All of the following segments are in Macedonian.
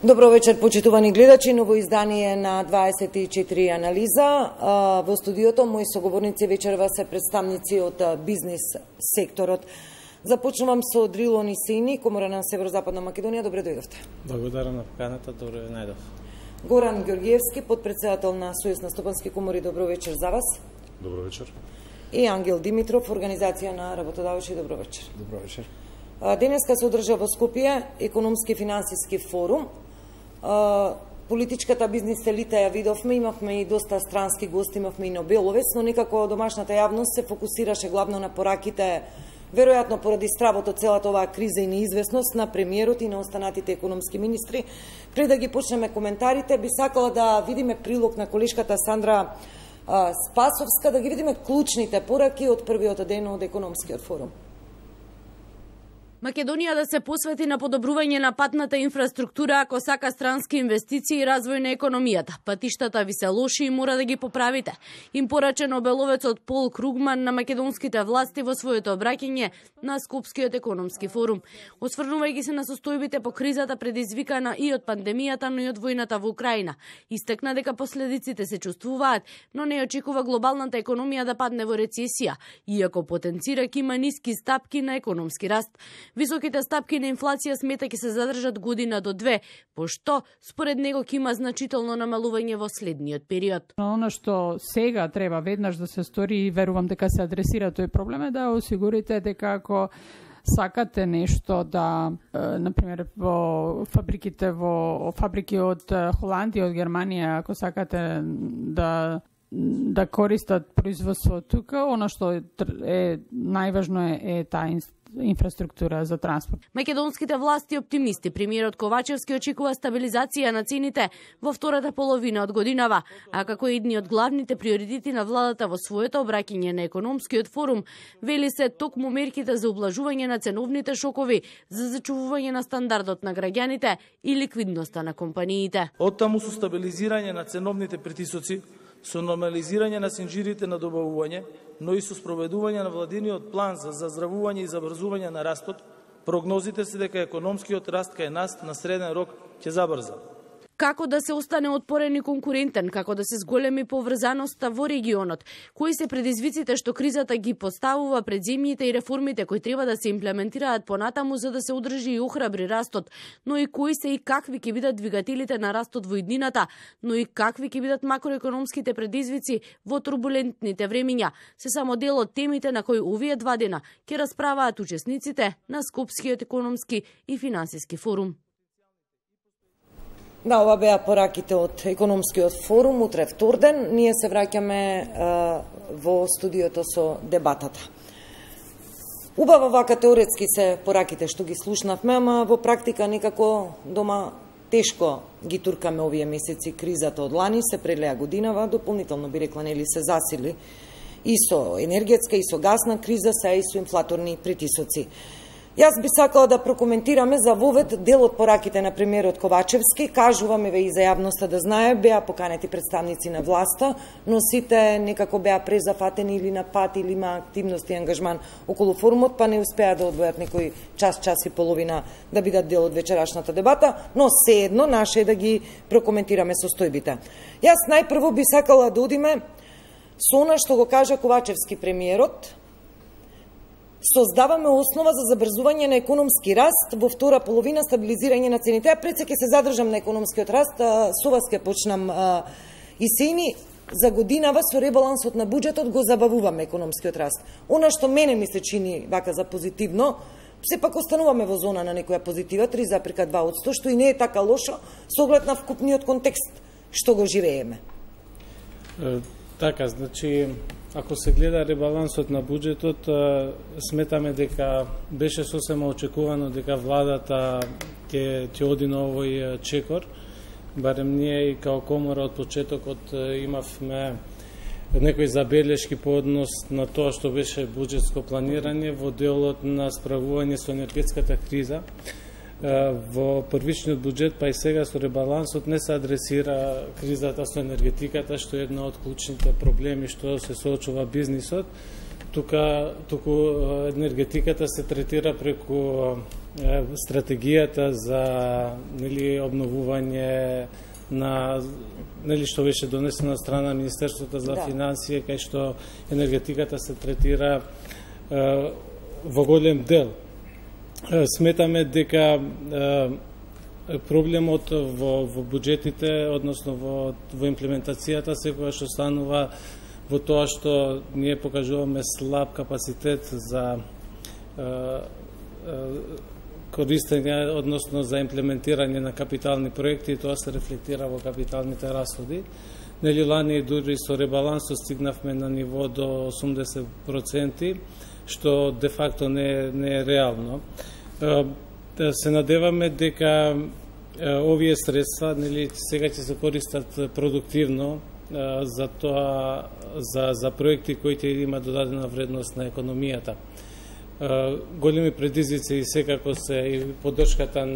Добро вечер, почитувани гледачи, ново издание на 24 анализа. Во студиото мои соговорници вечерва се представници од бизнес секторот. Започнувам со Дрилон Исеини, Комора на Северозападна Македонија. Добре дојдовте. Благодарам на поканата, добро ве најдов. Горан Ѓорѓиевски, подпредседател на Сојуз на стопански комори. Добро вечер за вас. Добро вечер. И Ангел Димитров, Организација на работодавци. Добро вечер. Добро вечер. Денеска се одржа во Скопје економски и финансиски форум. Политичката бизнес елита ја видовме, имавме и доста странски гости, имавме и Нобеловец, но некако домашната јавност се фокусираше главно на пораките, веројатно поради стравот од целата оваа криза и неизвестност на премиерот и на останатите економски министри. Пред да ги почнеме коментарите, би сакала да видиме прилог на колешката Сандра Спасовска, да ги видиме клучните пораки од првиот ден од економскиот форум. Македонија да се посвети на подобрување на патната инфраструктура ако сака странски инвестиции и развој на економијата. Патиштата ви се лоши и мора да ги поправите. Им порача Нобеловецот Пол Кругман на македонските власти во своето обраќање на Скопскиот економски форум. Осврнувајќи се на состојбите по кризата предизвикана и од пандемијата, но и од војната во Украина. Истакна дека последиците се чувствуваат, но не очекува глобалната економија да падне во рецесија, иако потенцира ќе има ниски стапки на економски раст. Високите стапки на инфлација смета ќе се задржат година до две, пошто според него ќе има значително намалување во следниот период. Оно што сега треба веднаш да се стори и верувам дека се адресира тој проблем е да осигурите дека ако сакате нешто да, например, во фабрики од Холандија, од Германија, ако сакате да користат производство тука, оно што е најважно е таа инфраструктура за транспорт. Македонските власти оптимисти. Премиерот Ковачевски очекува стабилизација на цените во втората половина од годинава, а како едни од главните приоритети на владата во своето обраќање на економскиот форум, вели се токму мерките за ублажување на ценовните шокови, за зачувување на стандардот на граѓаните и ликвидноста на компаниите. Оттаму со стабилизирање на ценовните притисоци, со нормализирање на синџирите на добавување, но и со спроведување на владиниот план за заздравување и забрзување на растот, прогнозите се дека економскиот раст кај нас на среден рок ќе забрза. Како да се остане отпорен и конкурентен, како да се зголеми поврзаноста во регионот, кои се предизвиците што кризата ги поставува пред земјите и реформите кои треба да се имплементираат понатаму за да се одржи и охрабри растот, но и кои се и какви ќе бидат двигателите на растот во иднината, но и какви ќе бидат макроекономските предизвици во турбулентните времиња, се само дел од темите на кои овие 2 дена ќе расправаат учесниците на Скопскиот економски и финансиски форум. Да, ова беа пораките од економскиот форум, утре вторден. Ние се враќаме во студиото со дебатата. Убаво вака теоретски се пораките што ги слушнавме, ама во практика некако дома тешко ги туркаме овие месеци. Кризата од лани се прелеа годинава, дополнително би рекла нели се засили и со енергетска и со гасна криза, се и со инфлаторни притисоци. Јас би сакала да прокоментираме за вовед дел од пораките на премиерот Ковачевски. Кажуваме ве и за јавноста да знае, беа поканети представници на власта, но сите некако беа презафатени или на пат, или има активност и ангажман околу форумот, па не успеа да одвојат некој час и половина да бидат дел од вечерашната дебата, но сеедно наше е да ги прокоментираме состојбите. Јас најпрво би сакала да одиме со она што го кажа Ковачевски премиерот. Создаваме основа за забрзување на економски раст во втора половина, стабилизирање на цените. Ја пред се ќе се задржам на економскиот раст, со вас ќе почнам Исеини. За годинава со ребалансот на буџетот го забавуваме економскиот раст. Она што мене ми се чини вака за позитивно, сепак остануваме во зона на некоја позитива, 3,2%, што и не е така лошо со оглед на вкупниот контекст што го живееме. Така, значи, ако се гледа ребалансот на буџетот, сметаме дека беше сосема очекувано дека владата ќе оди на овој чекор. Барем ние и као комора од почетокот имавме некои забелешки по однос на тоа што беше буџетско планирање во делот на справување со енергетската криза. Во првичниот буџет, па и сега со ребалансот не се адресира кризата со енергетиката, што е една од клучните проблеми што се соочува бизнисот. Туку енергетиката се третира преку стратегијата за обновување на што беше донесена од страна на Министерството за финансија, кај што енергетиката се третира во голем дел. Сметаме дека проблемот во буџетите, односно во имплементацијата, секогаш останува во тоа што ние покажуваме слаб капацитет за користење, односно за имплементирање на капитални проекти, и тоа се рефлектира во капиталните расходи. Лани дури со ребалансот стигнавме на ниво до 80%, што де факто не е реално. Се надеваме дека овие средства сега ќе се користат продуктивно за тоа, за проекти кои ќе има додадена вредност на економијата. Големи предизвици и секако се и поддршката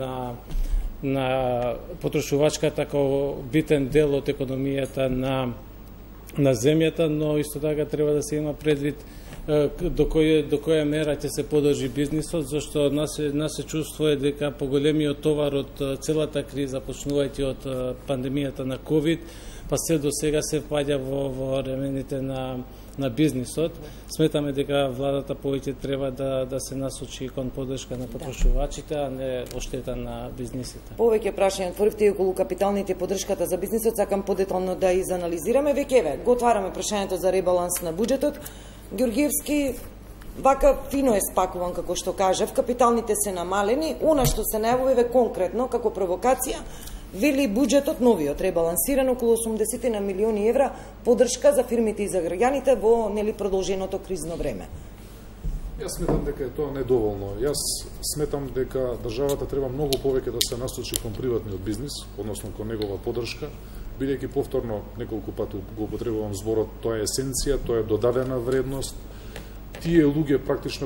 на потрошувачката како битен дел од економијата на земјата, но исто така треба да се има предвид до која мера ќе се подржи бизнисот, зашто нас се чувствува дека поголемиот товар од целата криза, почнувајќи од пандемијата на COVID, па се до сега се впаѓа во ремените на бизнисот. Сметаме дека владата повеќе треба да се насочи кон поддршка на потрошувачите, а не во штета на бизнисите. Повеќе прашања отворивте и околу капиталните поддршката за бизнисот, сакам подетално да изанализираме. Веќе го отвараме прашањето за ребаланс на буџетот. Ѓорѓиевски вака фино е спакуван, како што кажав, капиталните се намалени, она што се најавува конкретно како провокација, вели буџетот новиот ребалансиран околу 80 на милиони евра поддршка за фирмите и за граѓаните во продолженото кризно време. Јас сметам дека е тоа недоволно. Јас сметам дека државата треба многу повеќе да се насочи кон приватниот бизнис, односно кон негова поддршка, бидејќи повторно неколку пати го употребувам зборот, тоа е есенција, тоа е додадена вредност. Тие луѓе практично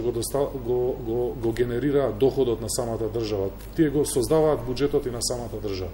го генерираат доходот на самата држава. Тие го создаваат буџетот и на самата држава.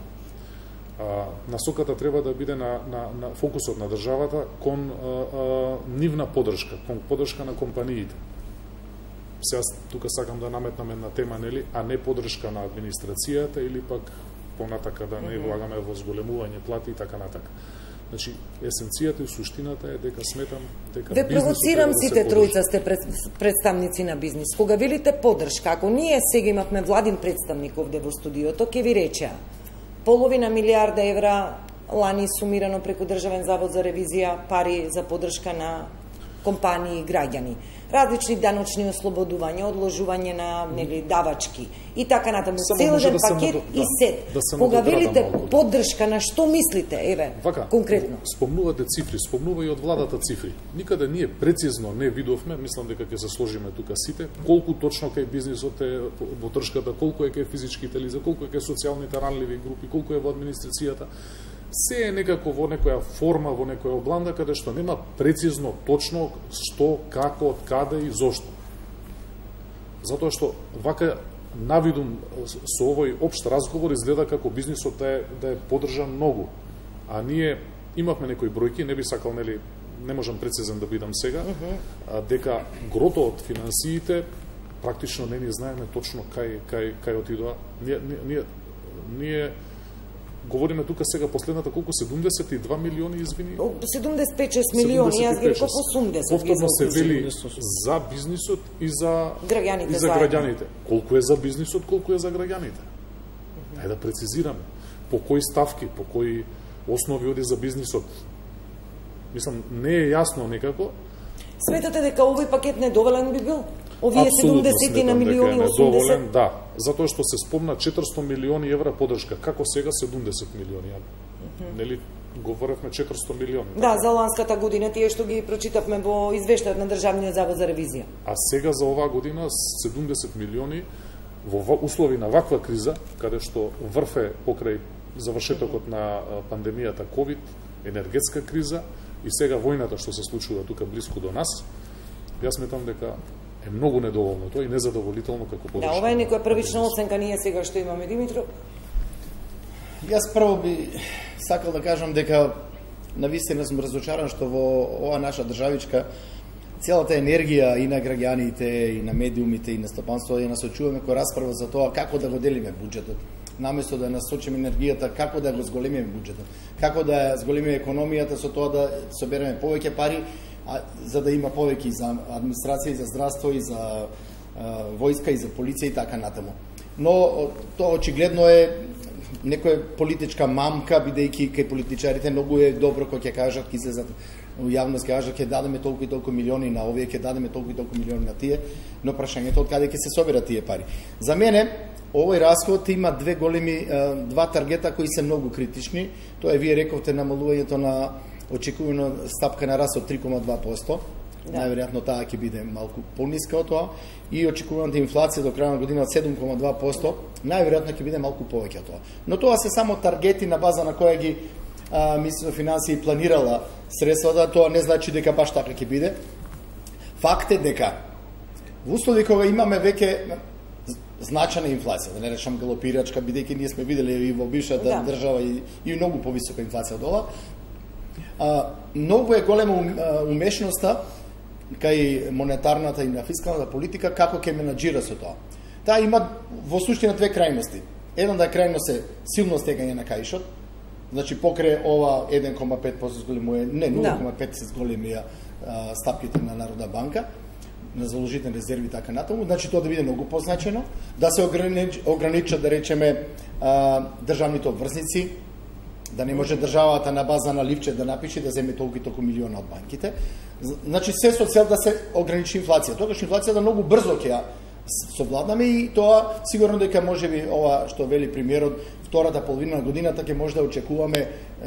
Насоката треба да биде на фокусот на државата кон нивна поддршка, кон поддршка на компаниите. Сега тука сакам да наметнам една тема, а не поддршка на администрацијата или пак понатака да не влагаме во зголемување плати и така натака. Значи, есенцијата и суштината е дека сметам дека ве провоцирам сите тројца сте представници на бизнис. Кога велите поддршка, ако ние сега имавме владин представник овде во студиото, ќе ви речеа половина милиарда евра лани сумирано преку Државен завод за ревизија пари за поддршка на компании и граѓани. Различни даночни ослободувања, одложување на давачки и така натаму. Целен пакет и сет. Кога велите поддршка, на што мислите? Еве, конкретно. Спомнувате цифри, спомнува и од владата цифри. Никаде ние прецизно не видовме, мислам дека ќе се сложиме тука сите, колку точно кај бизнисот е во тршката, колку е кај физичките лица, колку е кај социјалните ранливи групи, колку е во администрацијата. Се е некако во некоја форма, во некоја обланда, каде што нема прецизно, точно, што, како, од каде и зошто. Затоа што вака навидум со овој општ разговор изгледа како бизнисот да е поддржан многу. А ние имавме некои бројки, не би сакал, не можам прецизен да бидам сега, дека грото од финансиите практично не ни знаеме точно кај отидоа. Ние говориме тука сега последната колку 72 милиони, извини. 75-6 милиони, јас ги реков 80. Повторно се вели за бизнисот и за граѓаните. Колку е за бизнисот, колку е за граѓаните? Ајде да прецизираме. По кои ставки, по кои основи оди за бизнисот? Мислам, не е јасно некако. Сметате дека овој пакет недоволен би бил? Овие 70 на милиони, 80? Да, затоа што се спомна 400 милиони евра поддршка. Како сега 70 милиони? Нели говоревме 400 милиони? Да, за ланската година, тие што ги прочитавме во извештајот на Државниот завод за ревизија. А сега за оваа година 70 милиони во услови на ваква криза, каде што врфе покрај завршетокот на пандемијата COVID, енергетска криза и сега војната што се случува тука блиску до нас, јас сметам дека е многу недоволно тоа и незадоволително како поддршка. Да, ова е некоја првична оценка ние сега што имаме, Димитро. Јас прво би сакал да кажам дека навистина сум разочаран што во ова наша државичка целата енергија и на граѓаните, и на медиумите, и на стопанството ја насочуваме кој расправа за тоа како да го делиме буџетот. Наместо да насочиме енергијата како да го зголемиме буџетот, како да зголемиме економијата со тоа да собереме повеќе пари, за да има повеќе и за администрација, и за здравство, и за војска, и за полиција и така натаму. Но тоа очигледно е некоја политичка мамка, бидејќи кај политичарите многу е добро кој ќе кажат, ќе излезат у јавност, ќе кажат ќе дадеме толку и толку милиони на овие, ќе дадеме толку и толку милиони на тие, но прашањето од каде ќе се соберат тие пари. За мене овој расход има два таргета кои се многу критични. Тоа е, вие рековте, намалувањето на очекувана стапка на раст од 3,2%. Најверојатно таа ќе биде малку пониска од тоа, и очекуваната инфлација до крај на година од 7,2%, најверојатно ќе биде малку повеќе од тоа. Но тоа се само таргети на база на која ги Министерството финансии планирала средствата, тоа не значи дека баш така ќе биде. Факт е дека во услови кога имаме веќе значајна инфлација, да не речам галопирачка, бидејќи ние сме видели и во бившата држава и многу повисока инфлација од ова, многу е голема умешноста кај монетарната и на фискалната политика како ќе менаџира со тоа. Таа има во суштина две крајности. Една да е крајност е силно стегање на каишот, значи покрај ова 1,5% зголемува, не 0,5% се зголемија стапките на Народна банка, на заложителни резерви и така натаму, значи тоа да биде многу позначено, да се ограничат, да речеме, државните обврзници, да не може државата на база на ливче да напише да земе толку и толку милиона од банките. Значи се со цел да се ограничи инфлација. Тогаш инфлацијата многу брзо ќе ја совладнаме и тоа сигурно дека можеби ова што вели премиерот, втората половина на годината ќе може да очекуваме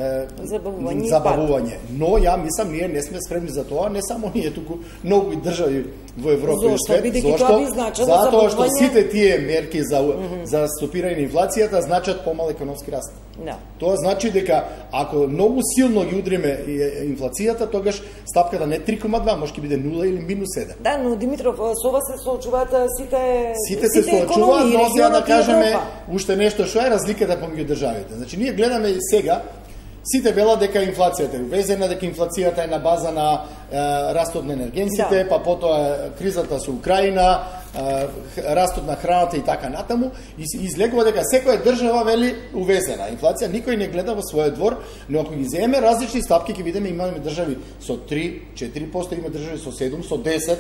забавување. Но ја мислам ние не сме спремни за тоа, не само ние, туку многу и држави во Европа и свет. Зошто? Затоа што сите тие мерки за стопирање на инфлацијата значат помал економски раст. Тоа значи дека ако многу силно ги удриме инфлацијата, тогаш стапката не 3,2, може ќе биде 0 или -7. Да, но Димитров, со ова се соочуваат сите се соочуваат, но сега да кажеме уште нешто што е разликата помеѓу државите. Значи ние гледаме сега, сите велат дека инфлацијата е увезена, дека инфлацијата е на база на растот на енергенците, па потоа кризата со Украина, растот на храната и така натаму, и излегува дека секоја држава вели увезена инфлација, никој не гледа во својот двор, но ако ги земеме различни стапки, ќе видиме имаме држави со 3-4%, има држави со 7, со 10%.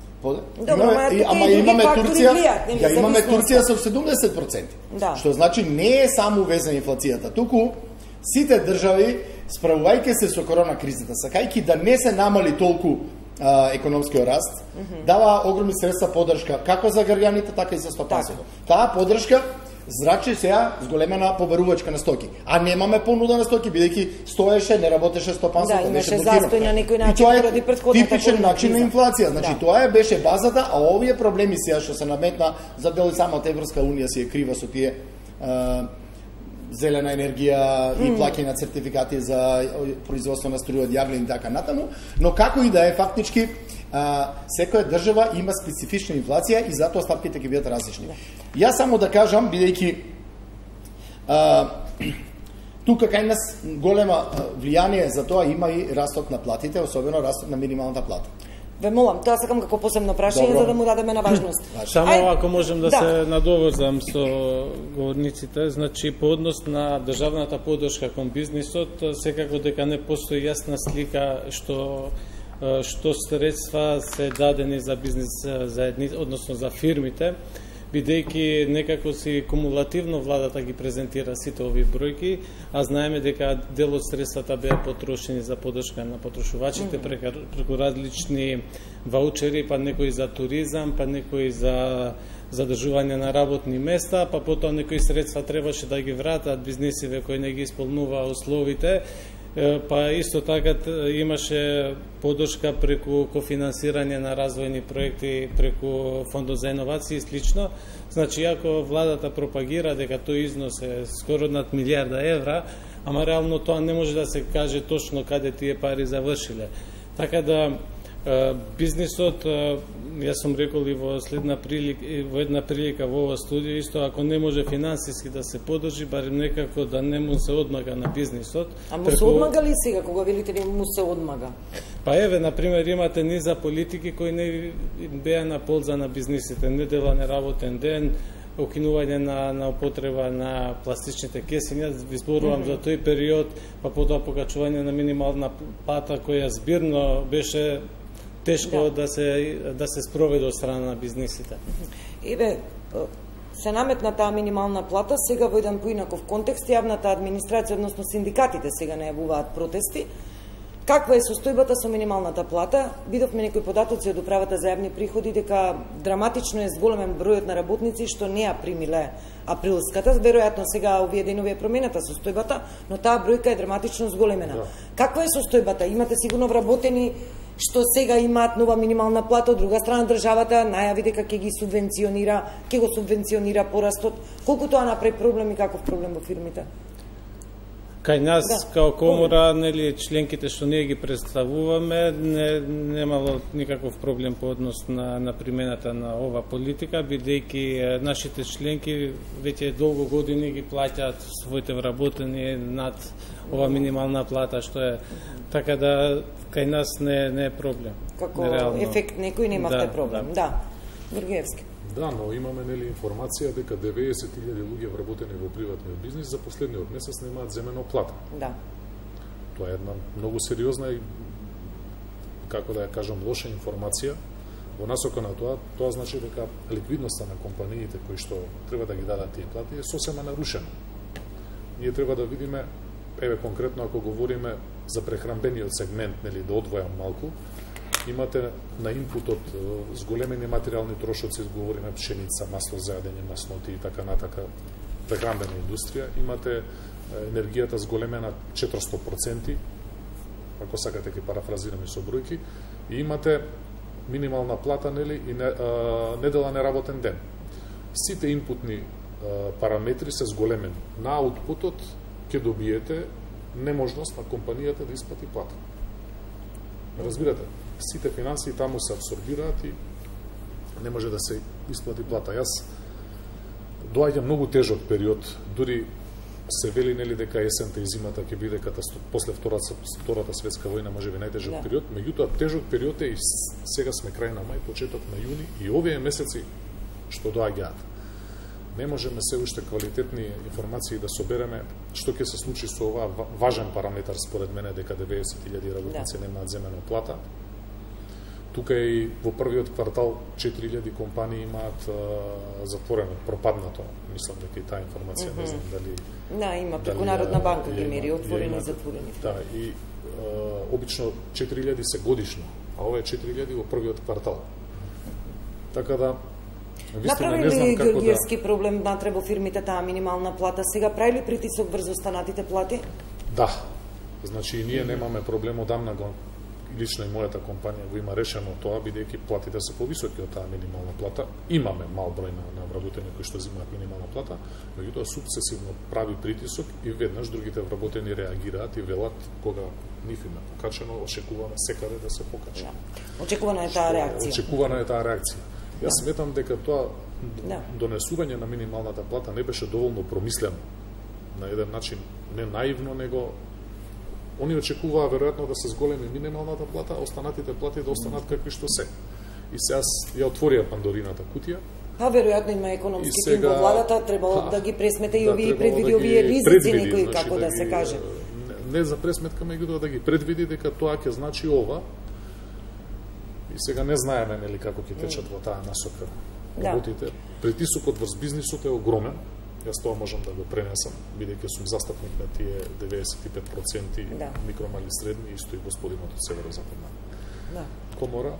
Ама имаме Турција со 70%. Што значи не е само увезена инфлацијата, туку сите држави, справувајќи се со корона кризата, сакајќи да не се намали толку економскиот раст, дава огромни средства поддршка како за граѓаните, така и за стопанството. Таа поддршка зрачи сега зголемена побарувачка на стоки. А немаме понуда на стоки, бидејќи стоеше, не работеше стопанството, беше блокирано. Застој на некој начин поради претходната типичен начин на инфлација. Значи тоа беше базата, а овие проблеми сега што се наметна за дел и самата Европска унија си е крива со тие зелена енергија и плаќање на сертификати за производство на струја од јаглен и така натаму, но како и да е фактички секоја држава има специфична инфлација и затоа стапките ќе бидат различни. Јас само да кажам, бидејќи тука кај нас голема влијание за тоа има и растот на платите, особено растот на минималната плата. Ве молам, тоа сакам како посебно прашање за да му дадеме на важност. Само ако можем да се надоврзам со говорниците, значи по однос на државната поддршка кон бизнисот, секако дека не постои јасна слика што средства се дадени за бизнис заедници, односно за фирмите, бидејќи некако си кумулативно владата ги презентира сите овие бројки, а знаеме дека дел од средствата беа потрошени за поддршка на потрошувачите преку различни ваучери, па некои за туризам, па некои за задржување на работни места, па потоа некои средства требаше да ги вратат бизнисиве кои не ги исполнуваа условите, па исто така имаше поддршка преку кофинансирање на развојни проекти преку фондот за иновации и слично. Значи, ако владата пропагира дека тој износ е скоро над милиарда евра, ама реално тоа не може да се каже точно каде тие пари завршиле. Така да бизнисот, јас сум рекол и во една прилика во ова студија, исто ако не може финансиски да се поддржи, барем некако да не му се одмага на бизнисот. А му се одмага ли сега, кога велите ли му се одмага? Па еве, например, имате низа политики кои не беа на полза на бизнисите, недела неработен ден, укинување на употреба на пластичните кесиња, ви зборувам за тој период, па потоа покачување на минимална плата која збирно беше тешко да се спроведе од страна на бизнисите. Еве, се наметна таа минимална плата, сега во еден поинаков контекст, јавната администрација, односно синдикатите сега најавуваат протести. Каква е состојбата со минималната плата? Видовме некои податоци од Управата за јавни приходи дека драматично е зголемен бројот на работници што не ја примиле априлската. Веројатно сега овие денови е променета состојбата, но таа бројка е драматично зголемена. Да. Каква е состојбата? Имате сигурно вработени што сега имаат нова минимална плата, од друга страна државата најави дека ќе ги субвенционира, ќе го субвенционира порастот. Колку тоа направи проблем и каков проблем во фирмите? Кај нас, као комора, нели, членките што ние ги представуваме, немало никаков проблем по однос на примената на ова политика, бидејќи нашите членки веќе долго години ги плаќаат своите вработени над ова минимална плата, што е така да кај нас не е проблем. Како ефект некој немавте проблем. Да. Георгиевски. Да, но имаме нели информација дека 90.000 луѓе вработени во приватниот бизнис за последниот месец немаат земено плата. Да. Тоа е една многу сериозна и, како да ја кажам, лоша информација. Во насока на тоа значи дека ликвидноста на компаниите кои што треба да ги дадат тие плати е сосема нарушена. Ние треба да видиме, еве конкретно ако говориме за прехранбениот сегмент, нели да одвојам малку, имате на импутот зголемени материјални трошоци, говориме пшеница, масло за јадење, масноти и така натака, прехранбена индустрија, имате енергијата зголемена 400%, ако сакате ќе парафразираме со бројки, и имате минимална плата, нели, и недела неработен ден. Сите импутни параметри се зголемени. На аутпутот ќе добиете неможност на компанијата да исплати плата. Разбирате? Сите финансии таму се абсорбираат и не може да се исплати плата. Јас доаѓа многу тежок период, дури се вели нели дека есента и зимата ќе биде после втората светска војна можеби најтежок период, меѓутоа тежок период е и сега сме крај на мај, почеток на јуни и овие месеци што доаѓаат. Не можеме се уште квалитетни информации да собереме што ќе се случи со оваа важен параметар според мене дека 90.000 работници немаат земено плата. Тука и во првиот квартал 4.000 компании имаат затворено, пропаднато. Мислам дека и таа информација не знам дали... Да, има преку Народна банка ги мери, отворени и затворени. Да, и обично 4.000 се годишно, а ова е 4.000 во првиот квартал. Така да, направи ли Георгиевски проблем натре во фирмите таа минимална плата? Сега прави ли притисок врз останатите плати? Да. Значи и ние немаме проблем одамна го лично и мојата компанија го има решено тоа, бидејќи платите се повисоки од таа минимална плата. Имаме мал број на вработени кои што земаат минимална плата, меѓутоа сукцесивно прави притисок и веднаш другите вработени реагираат и велат кога нив им е покачено, очекуваме секаде да се покачи. Да. Очекувана е таа реакција. Очекувана е таа реакција. Јас сметам дека тоа донесување на минималната плата не беше доволно промислено на еден начин, не наивно, него они очекуваа веројатно да се зголеми минималната плата, а останатите плати да останат какви што се. И сега ја отворија Пандорината кутија. Па веројатно има економски тим во владата, требало да ги пресмете и овие предвиди овие ризици некои, како да се каже. Не за пресметка, меѓутоа да ги предвиди дека тоа ќе значи ова. И сега не знаеме нели како ќе течат во таа насока работите. Притисокот врз бизнисот е огромен. Јас тоа можам да го пренесам, бидејќи сум застапник на тие 95% микро, мали, средни, исто и господинот од северозападна комора.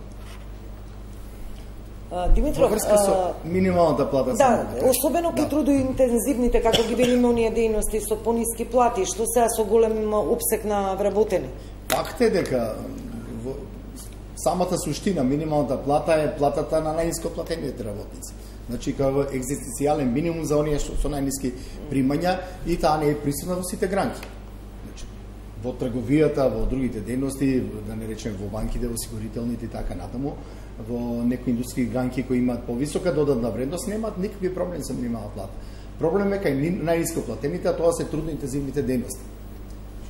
Димитров, врска со минималната плата. Да, особено кај трудоинтензивните, како ги велиме оние дејности со пониски плати, што сега со голем обсек на вработени. Факт е дека самата суштина минималната плата е платата на најниско платените работници. Значи, како екзистенцијален минимум за оние што со најниски примања и таа не е присутна во сите гранки. Значи, во трговијата, во другите дејности, да не речем во банките, во осигурителните и така натаму, во некои индустријски гранки кои имаат повисока додатна вредност, немаат никакви проблеми со минимална плата. Проблем е кај најниско платените, а тоа се трудно интензивните дејности.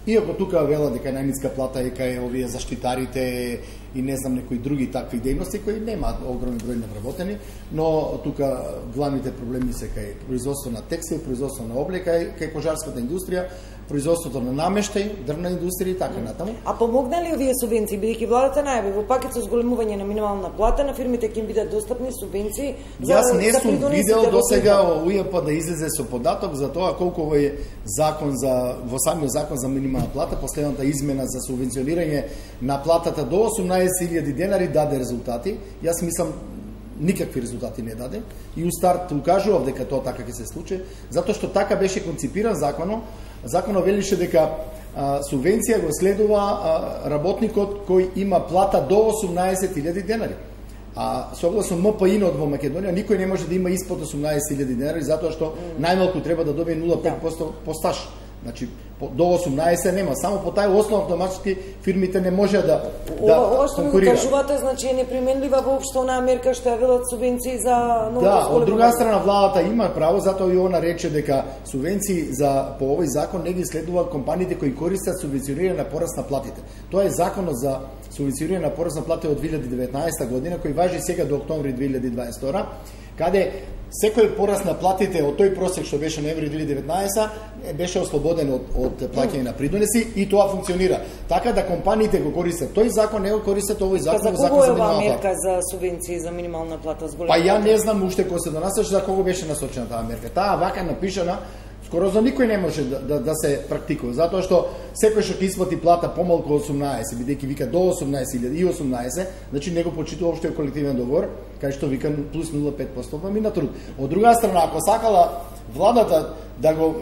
Иако тука вела дека најниска плата е кај овие заштитарите и не знам некои други такви дејности кои немаат огромен број на вработени, но тука главните проблеми се кај производство на текстил, производство на облека, кај кожарската индустрија, производството на намештај, дрвна индустрија и така натаму. А помогнали овие субвенции, бидејќи владата најави во пакет со зголемување на минимална плата, на фирмите ќе им бидат достапни субвенции за Јас не сум видел досега УЈП да излезе со податок за тоа колку овој закон во самиот закон за минимална плата, последната измена за субвенционирање на платата до 18.000 денари даде резултати. Јас мислам никакви резултати не даде и у старт укажував дека тоа така ќе се случи, затоа што така беше конципиран законот. Законот велише дека субвенција го следува работникот кој има плата до 18.000 денари. А согласно МПИ-нот во Македонија никој не може да има испод 18.000 денари затоа што најмалку треба да добие 0,5% по стаж. Значи до 18 нема, само по тај основ автоматски фирмите не може да ова што ми конкурираат. кажувате, значи е неприменлива воопшто на Америка што ја велат субвенции за ново Да, од друга страна владата има право, затоа и она рече дека субвенции по овој закон не ги следува компаниите кои користат субвенционирање на пораст на платите. Тоа е законот за субвенционирање на пораст на платите од 2019 година кој важи сега до октомври 2022, каде секој пораст на платите од тој просек што беше ноември 2019 беше ослободен од плаќање на придонеси и тоа функционира. Така да компаниите го користат тој закон, не го користат овој закон, за закон за минимална минимална мерка за субвенции за минимална плата зголемување. Па ја не знам уште кој се донасеше за кого беше насочена таа мерка. Таа вака напишана скоро за никој не може да се практикува, затоа што секој што ќе исплати плата помалку од 18, бидејќи вика до 18.000 и 18, значи не го почитува општиот колективен договор, кај што вика плюс 0,5% на труд. Од друга страна, ако сакала владата да го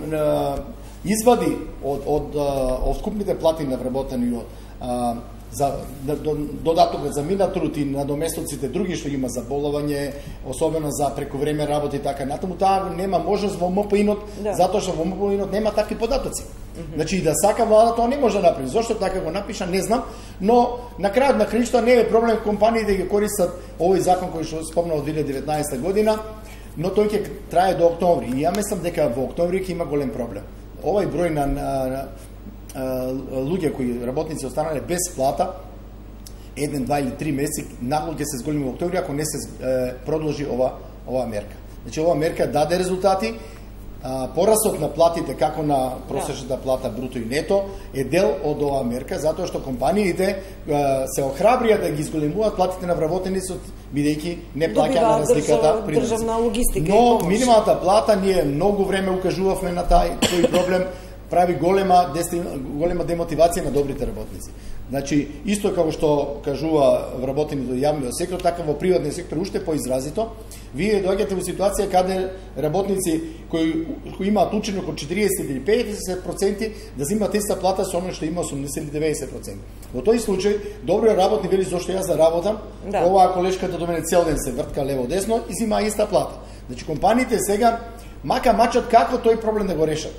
извади од скупните плати на вработени за додатокот за минат труд и надоместоците други што има за боловање, особено за прековреме работа и така натаму, таа нема можност во МПИ-нот, затоа што во МПИ-нот нема такви податоци. Значи и да сака влада тоа не може да направи. Зошто така го напиша, не знам, но на крајот на краишта не е проблем компаниите да ги користат овој закон кој што спомнав од 2019 година, но тој ќе трае до октомври. И ја мислам дека во октомври ќе има голем проблем. Овој број на луѓе кои работници останале без плата 1, 2 или 3 месеци нагло ќе се зголеми во октомври ако не се продолжи ова мерка. Значи ова мерка даде резултати. Порасот на платите како на просечната плата бруто и нето е дел од оваа мерка затоа што компаниите се охрабрија да ги зголемуваат платите на вработеницот бидејќи не плаќа на разликата при државна логистика. Но минималната плата ние многу време укажувавме на тој проблем, прави голема демотивација на добрите работници. Значи, исто како што кажува вработените од јавниот сектор, така во приватниот сектор уште поизразито, вие доаѓате во ситуација каде работници кои имаат учинок од 40 или 50% да земаат иста плата со оној што има 80 или 90%. Во тој случај, добриот работник вели зошто јас да работам, оваа колешката до мене цел ден се вртка лево-десно и зема иста плата. Значи, компаниите сега мачат како тој проблем да го решат.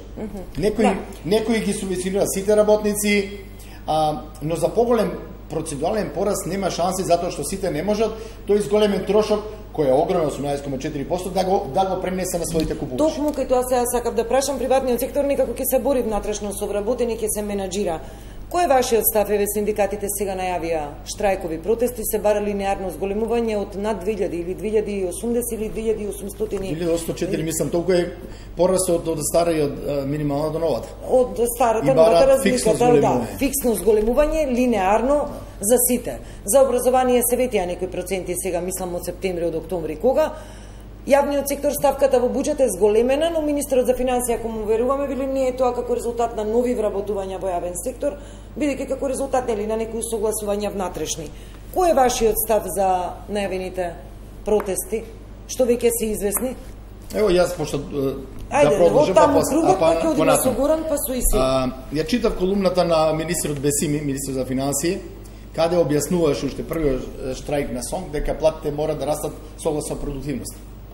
Некои ги субвенционира сите работници, но за поголем процедуален пораст нема шанси затоа што сите не можат тој зголемен трошок кој е огромен 18,4% да го пренесе на своите купувачи. Токму кај тоа сега сакав да прашам, приватниот сектор некако ќе се бори внатрешно со вработени, ќе се менаџира. Кој е вашиот став? Еве синдикатите сега најавија штрајкови протести, се бара линеарно зголемување од над 2000 или 2080 или 2800. 1804 мислам, толку е порасот од стариот минимална до новата. Од старата новата разликата, фиксно зголемување линеарно за сите. За образование се ветија некои проценти сега, мислам од септември, од октомври, кога јавниот сектор ставката во буџет е зголемена, но министерот за финансија, ако му веруваме, вели не е тоа како резултат на нови вработувања во јавен сектор, бидејќи како резултат нели на некои согласувања внатрешни. Кој е вашиот став за најавените протести, што веќе се известни? Ево јас пошто да продолжам па ќе со Горан па со Иси. Ја читав колумната на министерот Бесими, министер за финансии, каде објаснуваше уште првиот штрајк на СОНК дека платите мора да растат согласно продуктивност.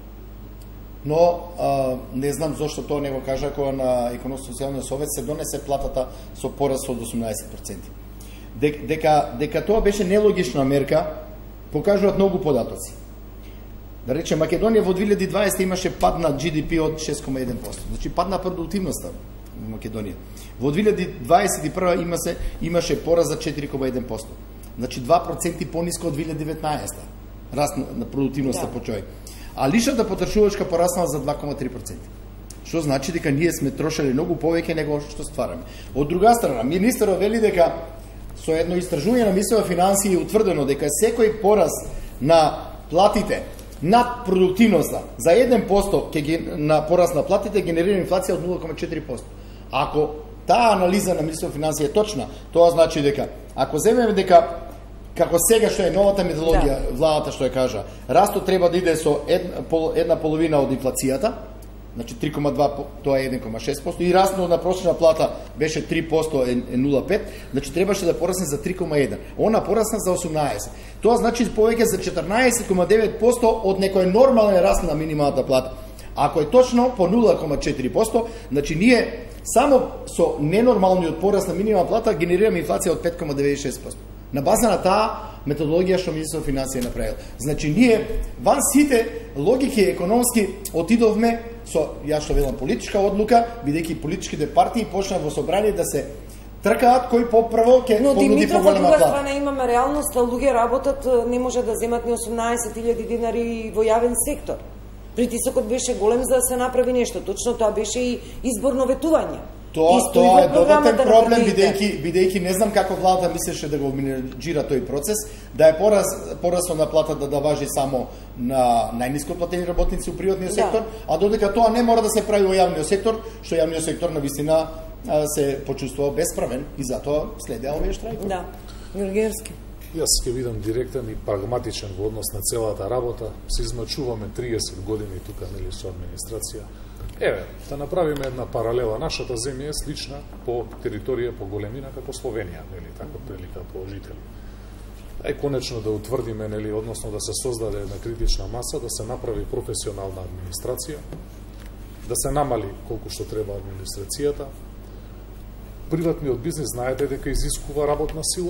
Но не знам зошто тоа не го кажа кога на економско-социјалниот совет се донесе платата со пораст од 18%. Дека тоа беше нелогична мерка, покажуваат многу податоци. Да речем, Македонија во 2020 имаше пад на GDP од 6,1%. Значи, пад на продуктивноста. Македонија. Во 2021 имаше пораз за 4,1%. Значи 2% пониско од 2019. Раст на продуктивноста по човек. А личната потрошувачка пораснала за 2,3%. Што значи дека ние сме трошеле многу повеќе него што ствараме. Од друга страна, министерот вели дека со едно истражување на Министерството на финансии е утврдено дека секој пораз на платите над продуктивноста за 1% на пораз на платите генерира инфлација од 0,4%. Ако таа анализа на Министерството на финансии е точна, тоа значи дека ако земеме дека како сега што е новата методологија, владата што ја кажа, растот треба да иде со една половина од инфлацијата, значи 3,2 тоа е 1,6% и растот на просечна плата беше 3% е 0,5, значи требаше да порасне за 3,1. Она порасна за 18. Тоа значи повеќе за 14,9% од некој нормален раст на минималната плата. Ако е точно по 0,4%, значи ние само со ненормалниот пораст на минимална плата генерираме инфлација од 5,96%. На база на таа методологија што Министерството на финансии направил. Значи ние ван сите логики економски отидовме со, јас што велам, политичка одлука, бидејќи политичките партии почнаа во собрание да се тркаат кој попрво ќе понуди поголема плата. Но Димитров, имаме реалност, луѓе работат, не може да земат ни 18.000 динари во јавен сектор. Притисокот беше голем за да се направи нешто. Точно тоа беше и изборно ветување. Тоа е додатен проблем, бидејќи не знам како владата мислеше да го менеджира тој процес, да е порасот на платата да важи само на најниско платени работници у приватниот сектор, а додека тоа не мора да се прави во јавниот сектор, што јавниот сектор на вистина се почувствува besправен и затоа следеа овие штрајкови. Да, Георгиевски. Јас ќе видам директен и прагматичен во однос на целата работа. Се измачуваме 30 години тука, нели, со администрација. Еве, да направиме една паралела. Нашата земја е слична по територија, по големина како Словенија, нели, така прилика по жители. Конечно да утврдиме, нели, односно да се создаде една критична маса, да се направи професионална администрација, да се намали колку што треба администрацијата. Приватниот бизнес знаете дека изискува работна сила.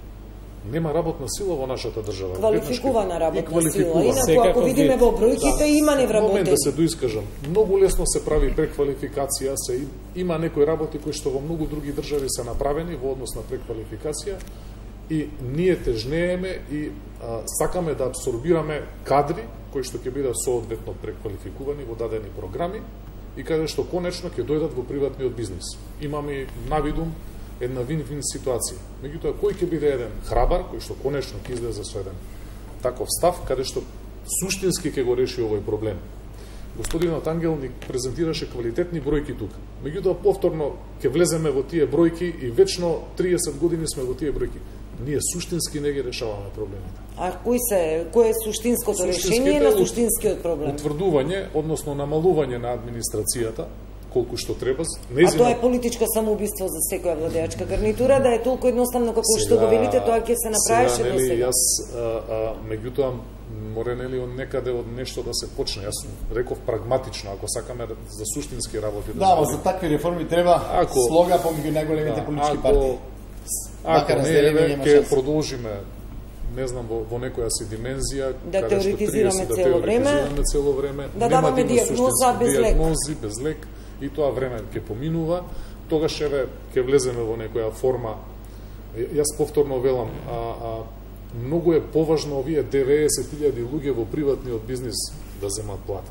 Нема работна сила во нашата држава. Квалификувана работна сила. Инаку ако видиме во бројките, има невработени. Момент да се доискажам. Многу лесно се прави преквалификација, има некои работи кои што во многу други држави се направени во однос на преквалификација и ние тежнееме и сакаме да абсорбираме кадри кои што ќе бидат соодветно преквалификувани во дадени програми и каде што конечно ќе дојдат во приватниот бизнес. Имаме навидум една вин-вин ситуација. Меѓутоа, кој ќе биде еден храбар, кој што конечно ќе излезе со еден таков став, каде што суштински ќе го реши овој проблем. Господинот Ангел ни презентираше квалитетни бројки тука. Меѓутоа, повторно ќе влеземе во тие бројки и вечно 30 години сме во тие бројки. Ние суштински не ги решаваме проблемите. А кој е суштинското решение на суштинскиот проблем? Утврдување, односно намалување на администрацијата, колку што треба. А тоа е политичко самоубиство за секоја владеачка гарнитура, да е толку едноставно како што го велите, тоа ќе се направеше до сега. Јас меѓутоа море нели од некаде од нешто да се почне. Јас реков прагматично, ако сакаме за суштински работи да за такви реформи треба слога помеѓу најголемите политички партии. Ако не, ќе продолжиме, не знам, во некоја си димензија, да теоретизираме цело време, да даваме диагноза без лек, и тоа време ќе поминува, тогаш ќе влеземе во некоја форма. Јас повторно велам, многу е поважно овие 90.000 луѓе во приватниот бизнес да земат плата.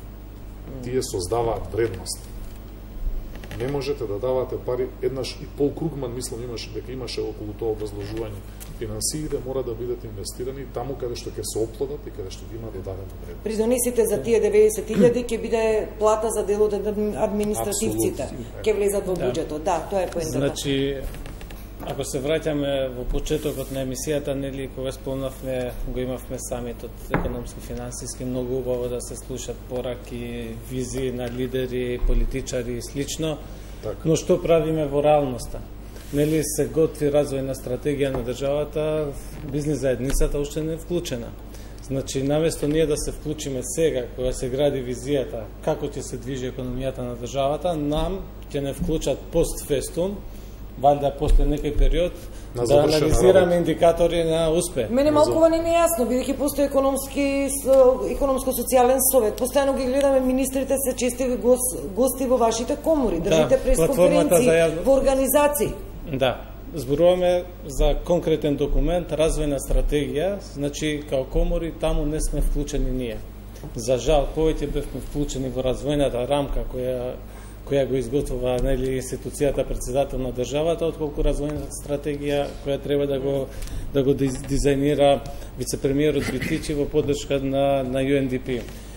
Тие создаваат вредност. Не можете да давате пари, еднаш и Пол Кругман, мислам, имаше околу тоа образложување. Финансиите мора да бидат инвестирани таму каде што ќе се оплодат и каде што ги има додадена вредност. Придонесите за тие 90.000 ќе биде плата за дел од административците. Ќе влезат во буџетот. Да, тоа е поентата. Значи, ако се враќаме во почетокот на емисијата, нели, кога спомнавме, го имавме самитот економски финансиски, многу убаво да се слушат пораки, визии на лидери, политичари и слично. Так. Но што правиме во реалноста? Нели се готви развојна стратегија на државата, бизнес заедницата уште не е вклучена. Значи, наместо ние да се вклучиме сега, кога се гради визијата, како ќе се движи економијата на државата, нам ќе не вклучат постфестум, валјда после некој период да анализираме индикатори на успех. Мене малку не ми е јасно, бидејќи постои економско-социјален совет. Постојано ги гледаме, министрите се чести гости во вашите комори, држите пресконференции во организации. Да, зборуваме за конкретен документ, развојна стратегија, значи као комори таму не сме вклучени ние. За жал, повеќе бевме вклучени во развојната рамка која го изготвува институцијата председател на државата, отколку развојната стратегија која треба да го дизајнира вице-премиерот Битичи во поддршка на UNDP.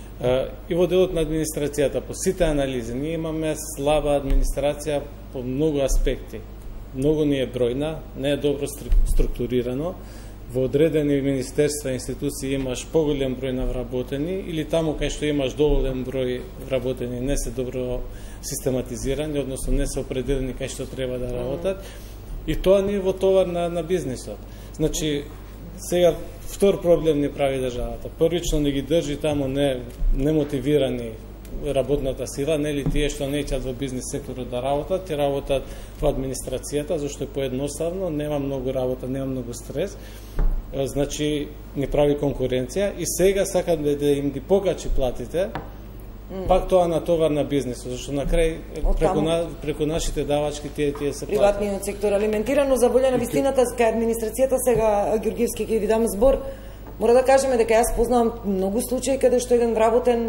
И во делот на администрацијата, по сите анализи, ние имаме слаба администрација по многу аспекти. Многу не е бројна, не е добро структурирано. Во одредени министерства и институции имаш поголем број на вработени или таму кај што имаш доволен број вработени не се добро систематизирани, односно не се определени кај што треба да работат. И тоа не е во товар на бизнисот. Значи, сега втор проблем ни прави државата. Првично не ги држи таму немотивирани работната сила, нели тие што неќат во бизнес секторот да работат, ти работат во администрацијата, зашто е поедноставно, нема многу работа, нема многу стрес, значи ни прави конкуренција и сега сакат да им ги покачи платите, пак тоа натовар на бизнисот, зашто на крај преку нашите давачки тие се платат. Приватниот сектор алиментирано за волја на вистината кај администрацијата, сега Ѓорѓевски ќе ви дам збор. Мора да кажеме дека јас познавам многу случаи каде што еден вработен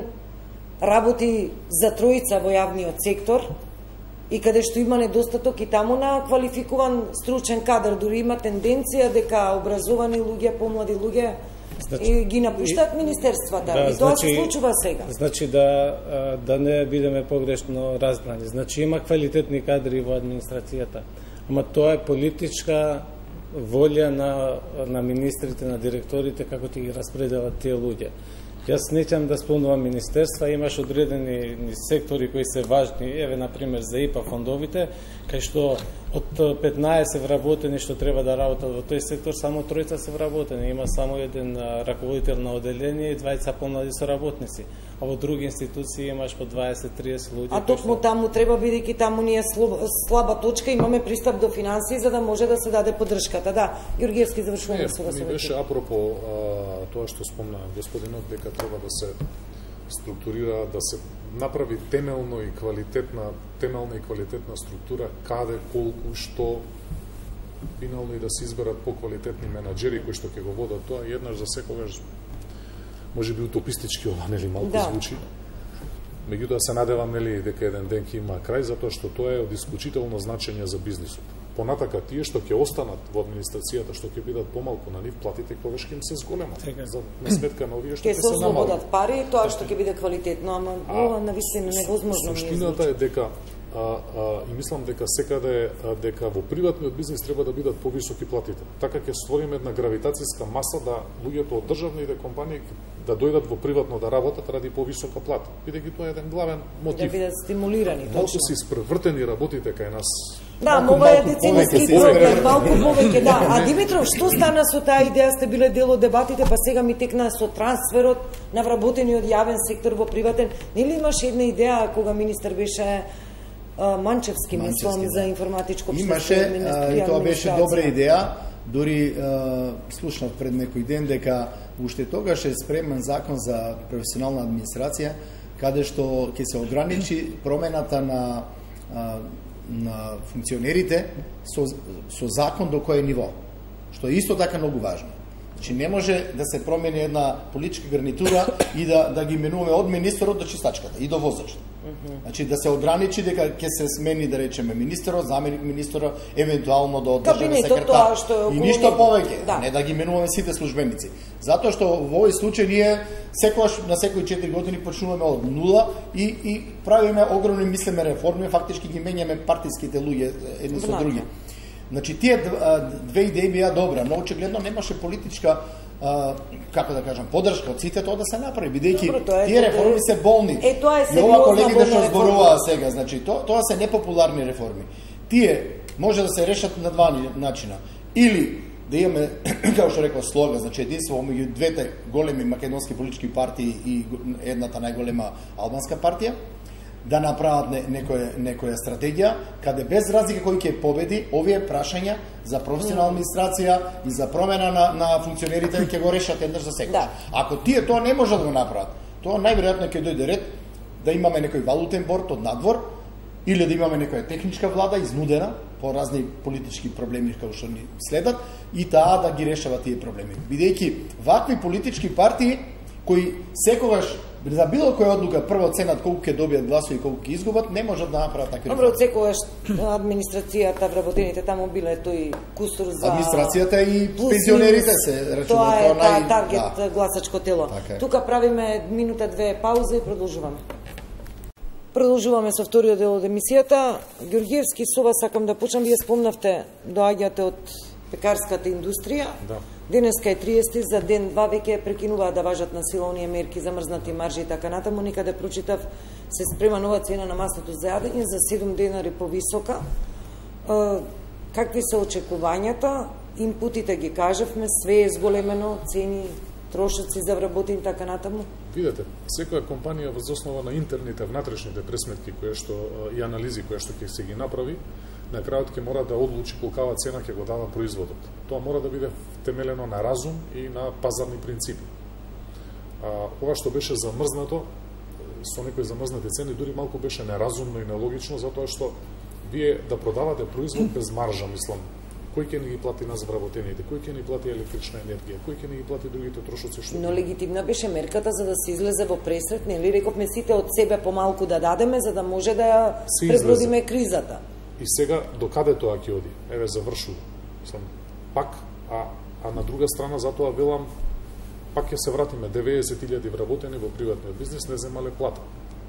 работи за тројца во јавниот сектор и каде што има недостаток и таму на квалификуван стручен кадар, дури има тенденција дека образовани луѓе, помлади луѓе и ги напуштаат министерствата. И тоа се случува сега. Значи да не бидеме погрешно разбрани. Значи има квалитетни кадри во администрацијата, ама тоа е политичка волја на министрите, на директорите како ќе ги распределат тие луѓе. Јас неќам да спомнувам министерства, имаш одредени сектори кои се важни, еве например за ИПА фондовите, кај што од 15 вработени што треба да работат во тој сектор, само тројца се вработени, има само еден раководител на оделение и двајца помлади соработници. А во други институции имаш по 20-30 луѓе. А токму таму треба, бидејќи таму ни е слаба точка, имаме пристап до финансии за да може да се даде поддршката. Да, Ѓорѓевски, завршуваме со вас. Ми беше апропо тоа што спомна господинот, дека треба да се структурира, да се направи темелна и квалитетна структура, каде, колку, што, финално и да се изберат поквалитетни менаџери кои што ќе го водат тоа, еднаш за секогаш, може би утопистички ова, нели, малку звучи. Меѓутоа се надевам, нели, дека еден ден ќе има крај, затоа што тоа е од исклучително значење за бизнисот. Понатака тие што ќе останат во администрацијата, што ќе бидат помалку на нив, платите когаш ќе им се зголемат. За сметка на овие што ќе се намалат. Ќе се ослободат пари, тоа што ќе биде квалитетно, ама ова навистина невозможно. Суштината е дека и мислам дека секаде дека во приватниот бизнис треба да бидат повисоки платите. Така ќе створиме една гравитацијска маса да луѓето од државните компании да дојдат во приватно да работат ради повисока плата. Бидејќи тоа е еден главен мотив. Да бидат стимулирани, точно. Малку се испревртени работите кај нас. Да, ова е деценски проблем, малку повеќе, да. А Димитров, што стана со таа идеја, сте биле дел од дебатите, па сега ми текна со трансферот на вработени од јавен сектор во приватен. Нели имаше една идеја кога министер беше Манчевски, мислам, за информатичко општество. Имаше, и тоа беше добра идеја. Дури слушнав пред некој ден дека уште тогаш е спремен закон за професионална администрација, каде што ќе се ограничи промената на функционерите со закон до кој ниво, што е исто така многу важно. Значи не може да се промени една политичка гарнитура и да ги именуваме од министерот до чистачката и до возачот. Значи да се ограничи дека ќе се смени, да речеме, министерот, заменик министерот, евентуално до државен секретар. И ништо повеќе, да. Не да ги именуваме сите службеници. Затоа што во овој случај ние секогаш на секои 4 години почнуваме од нула и правиме огромни, мислиме, реформи, фактички ги менјаме партиските луѓе едни со други. Значи тие две идеи беа добра, но очигледно немаше политичка како да кажам, поддршка од сите тоа да се направи, бидејќи тие реформи се болни. И ова колегите што зборуваа сега, значи тоа се непопуларни реформи. Тие може да се решат на два начина. Или да имаме, како што реков, слога, значи единство меѓу двете големи македонски политички партии и едната најголема албанска партија, да направат некоја стратегија, каде без разлика кој ќе победи, овие прашања за професионална администрација и за промена на функционерите ќе го решат еднаш за секој. Да. Ако тие тоа не можат да го направат, тоа најверојатно ќе дојде ред да имаме некој валутен борд од надвор, или да имаме некоја техничка влада изнудена по разни политички проблеми како што ни следат и таа да ги решава тие проблеми. Бидејќи вакви политички партии кои секогаш за било која одлука прво ценат колку ќе добијат гласови и колку ќе изгубат, не можат да направат такви. Добро, секогаш администрацијата вработените таму биле тој кустур за администрацијата и пензионерите се рачунат. Тоа е таргет гласачко тело. Така. Тука правиме минута-две пауза и продолжуваме. Продолжуваме со вториот дел од емисијата. Ѓорѓиевски, со вас сакам да почнам. Вие спомнавте, доаѓате од пекарската индустрија. Да. Денеска е 30, за ден-два веќе прекинуваат да важат на сила оние мерки за мрзнати маржи и така натаму. Никаде прочитав, се спрема нова цена на маслото за јадење за 7 денари повисока. Какви се очекувањата? Инпутите ги кажавме, све е зголемено, цени, трошоци за вработени така натаму. Видете, секоја компанија воз основа на интерните, внатрешните пресметки кои што и анализи кои што ќе се ги направи, на крајот ќе мора да одлучи колкава цена ќе го дава производот. Тоа мора да биде темелено на разум и на пазарни принципи. Ова што беше замрзнато, со некои замрзнати цени, дури малку беше неразумно и нелогично, затоа што вие да продавате производ без маржа, мислам, кој ќе ни ги плати нас вработените, кој ќе ни плати електрична енергија, кој ќе ни ги плати другите трошоци што... Но легитимна беше мерката за да се излезе во пресрет, нели рековме сите од себе помалку да дадеме за да може да ја пребродиме кризата. И сега до каде тоа ќе оди? Еве завршува. Мислам, пак, а на друга страна затоа велам пак ќе се вратиме 90.000 вработени во приватниот бизнес не земале плата.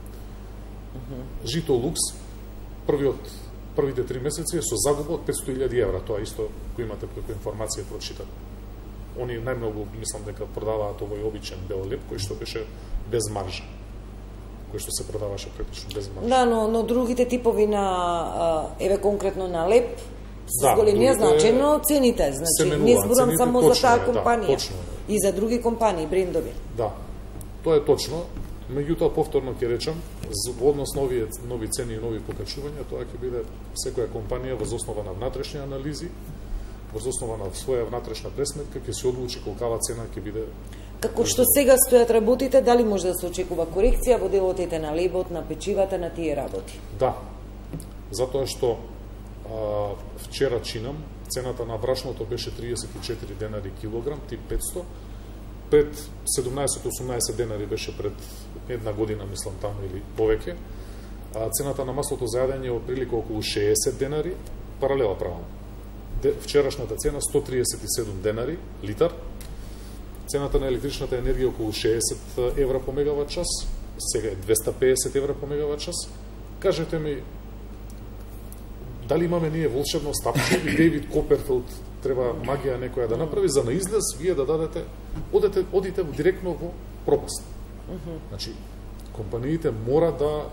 Жито Лукс првите 3 месеци е со загуба од 500.000 евра, тоа исто кој имате преку информација прочитат. Они најмногу мислам дека продаваат овој обичен бел леп кој што беше без маржа, кој што се продаваше практично без маржа. Да, но другите типови на еве конкретно на леп се големија значено цените, значи не зборам само за таа компанија, и за други компании, брендови. Да, тоа е точно. Меѓутоа, повторно ќе речам, во однос на нови цени и нови покачувања, тоа ќе биде секоја компанија воз основа на внатрешни анализи, воз основа на своја внатрешна пресметка, ќе се одлучи колкава цена ќе биде. Како што сега стојат работите, дали може да се очекува корекција во делотите на лебот, на печивата, на тие работи? Да, затоа што вчера чинам, цената на брашното беше 34 денари килограм, тип 500, пред 17-18 денари беше пред една година, мислам, таму или повеќе. Цената на маслото за јадење е отприлика околу 60 денари, паралела правам. Вчерашната цена 137 денари литар. Цената на електричната енергија е околу 60 евра по мегават час, сега е 250 евра по мегават час. Кажете ми, дали имаме ние волшебно стапче и Дейвид Коперфилд треба магија некоја да направи за на излез вие да дадете, одите директно во пропаст. Значи, компаниите мора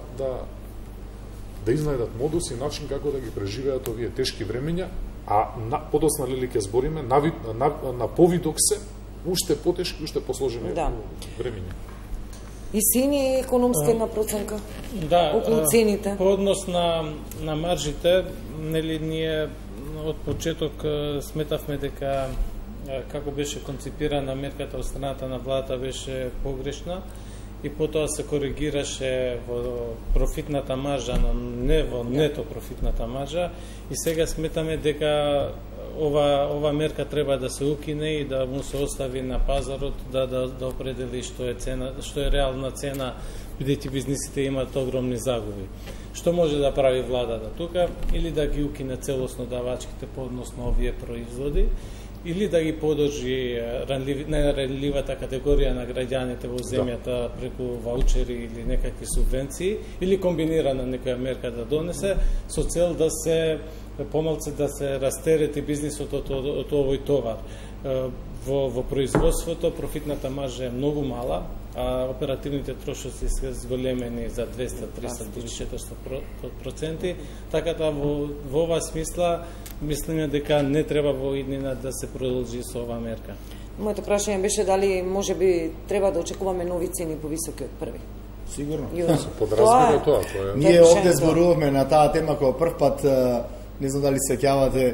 да изнајдат модус и начин како да ги преживеат овие тешки времења, а подоцна ли ќе збориме, на повидок се, уште потешки, уште посложени времења. И сини економска една проценка околу цените? По однос на маржите, нели ние од почеток сметавме дека како беше концепирана мерката од страната на владата беше погрешна и потоа се коригираше во профитната маржа, но не во нето профитната маржа, и сега сметаме дека ова мерка треба да се укине и да му се остави на пазарот да определи што е цена, што е реална цена, бидејќи бизнисите имаат огромни загуби. Што може да прави владата тука? Или да ги укине целосно давачките по однос на овие производи, или да ги подржи најранливата категорија на граѓаните во земјата преку ваучери или некакви субвенции, или комбинирана некоја мерка да донесе со цел да се помалце да се растерети бизнисот од овој товар. Во производството профитната маржа е многу мала, а оперативните трошоци се зголемени за 200, 300, дури 400%, така да во оваа смисла мислиме дека не треба во иднина да се продолжи со оваа мерка. Моето прашање беше дали можеби треба да очекуваме нови цени повисоки од први. Сигурно. Подразбира тоа. Ние овде зборувавме на таа тема кога прв пат, не знам дали се сеќавате,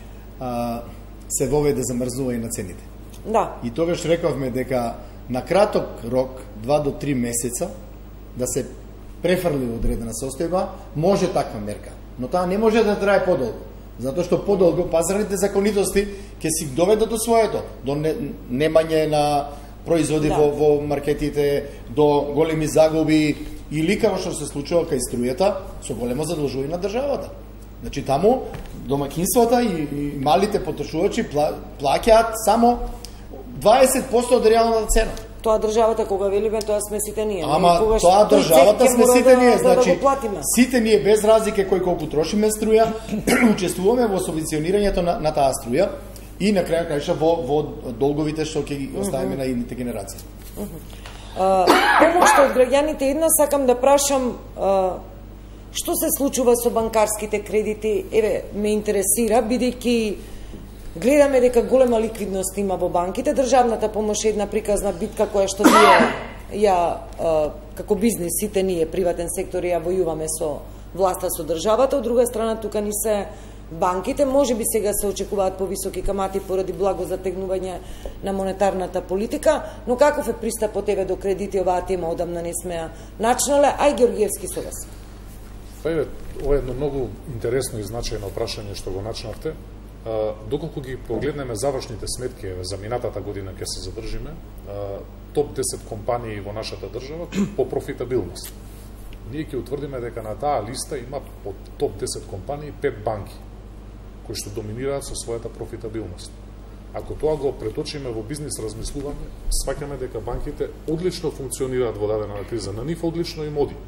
се воведе замрзнување на цените. Да. И тогаш рековме дека на краток рок, 2 до 3 месеца, да се префрли одредена состојба, може таква мерка. Но таа не може да трае подолго. Затоа што подолго пазарните законитости ќе си доведат до своето, до немање на производи во маркетите, до големи загуби или како што се случува кај струјата со големо задолжување на државата. Значи таму домаќинствата и малите потрошувачи плаќаат само 20% од реалната цена. Тоа државата кога велиме, тоа сме сите ние. Ама тоа државата сме сите ние, значи сите ние без разлика кој колку трошиме струја, учествуваме во субвенционирањето на таа струја и на крај крајша во долговите што ќе ги оставиме на идните генерации. Помошта од граѓаните, една сакам да прашам што се случува со банкарските кредити? Еве, ме интересира, бидејќи гледаме дека голема ликвидност има во банките. Државната помош е една приказна битка која што ние како бизнес, сите ние, приватен сектор, ја војуваме со власта, со државата. Од друга страна, тука ни се банките. Можеби сега се очекуваат повисоки камати поради благо затегнување на монетарната политика, но каков е пристапот тебе до кредити? Оваа тема одамна не сме ја начнале. Ај Георгиевски со вас. Ова е едно многу интересно и значајно прашање што го начнавте. Доколку ги погледнеме завршните сметки за минатата година, ќе се задржиме, топ 10 компании во нашата држава по профитабилност. Ние ќе утврдиме дека на таа листа има по топ 10 компании 5 банки кои што доминираат со својата профитабилност. Ако тоа го преточиме во бизнес размислување, сваќаме дека банките одлично функционираат во дадена криза, на нив одлично им оди.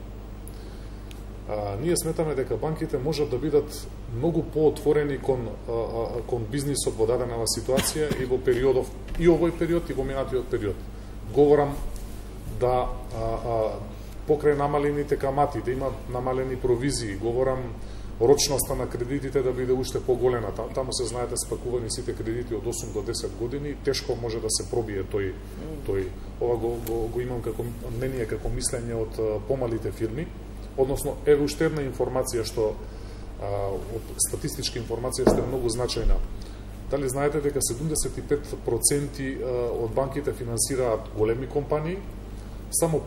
Ние сметаме дека банките можат да бидат многу поотворени кон бизнисот во дадена ситуација и во периодов, и овој период и во минатиот период. Говорам да покрај намалените камати, да има намалени провизии, говорам рочноста на кредитите да биде уште поголема. Таму се знаете спакувани сите кредити од 8 до 10 години, тешко може да се пробие тој. Ова го имам како мнение, како мислење од помалите фирми. Односно, еве уште една информација што од статистичка информација што е многу значајна. Дали знаете дека 75% од банките финансираат големи компании, само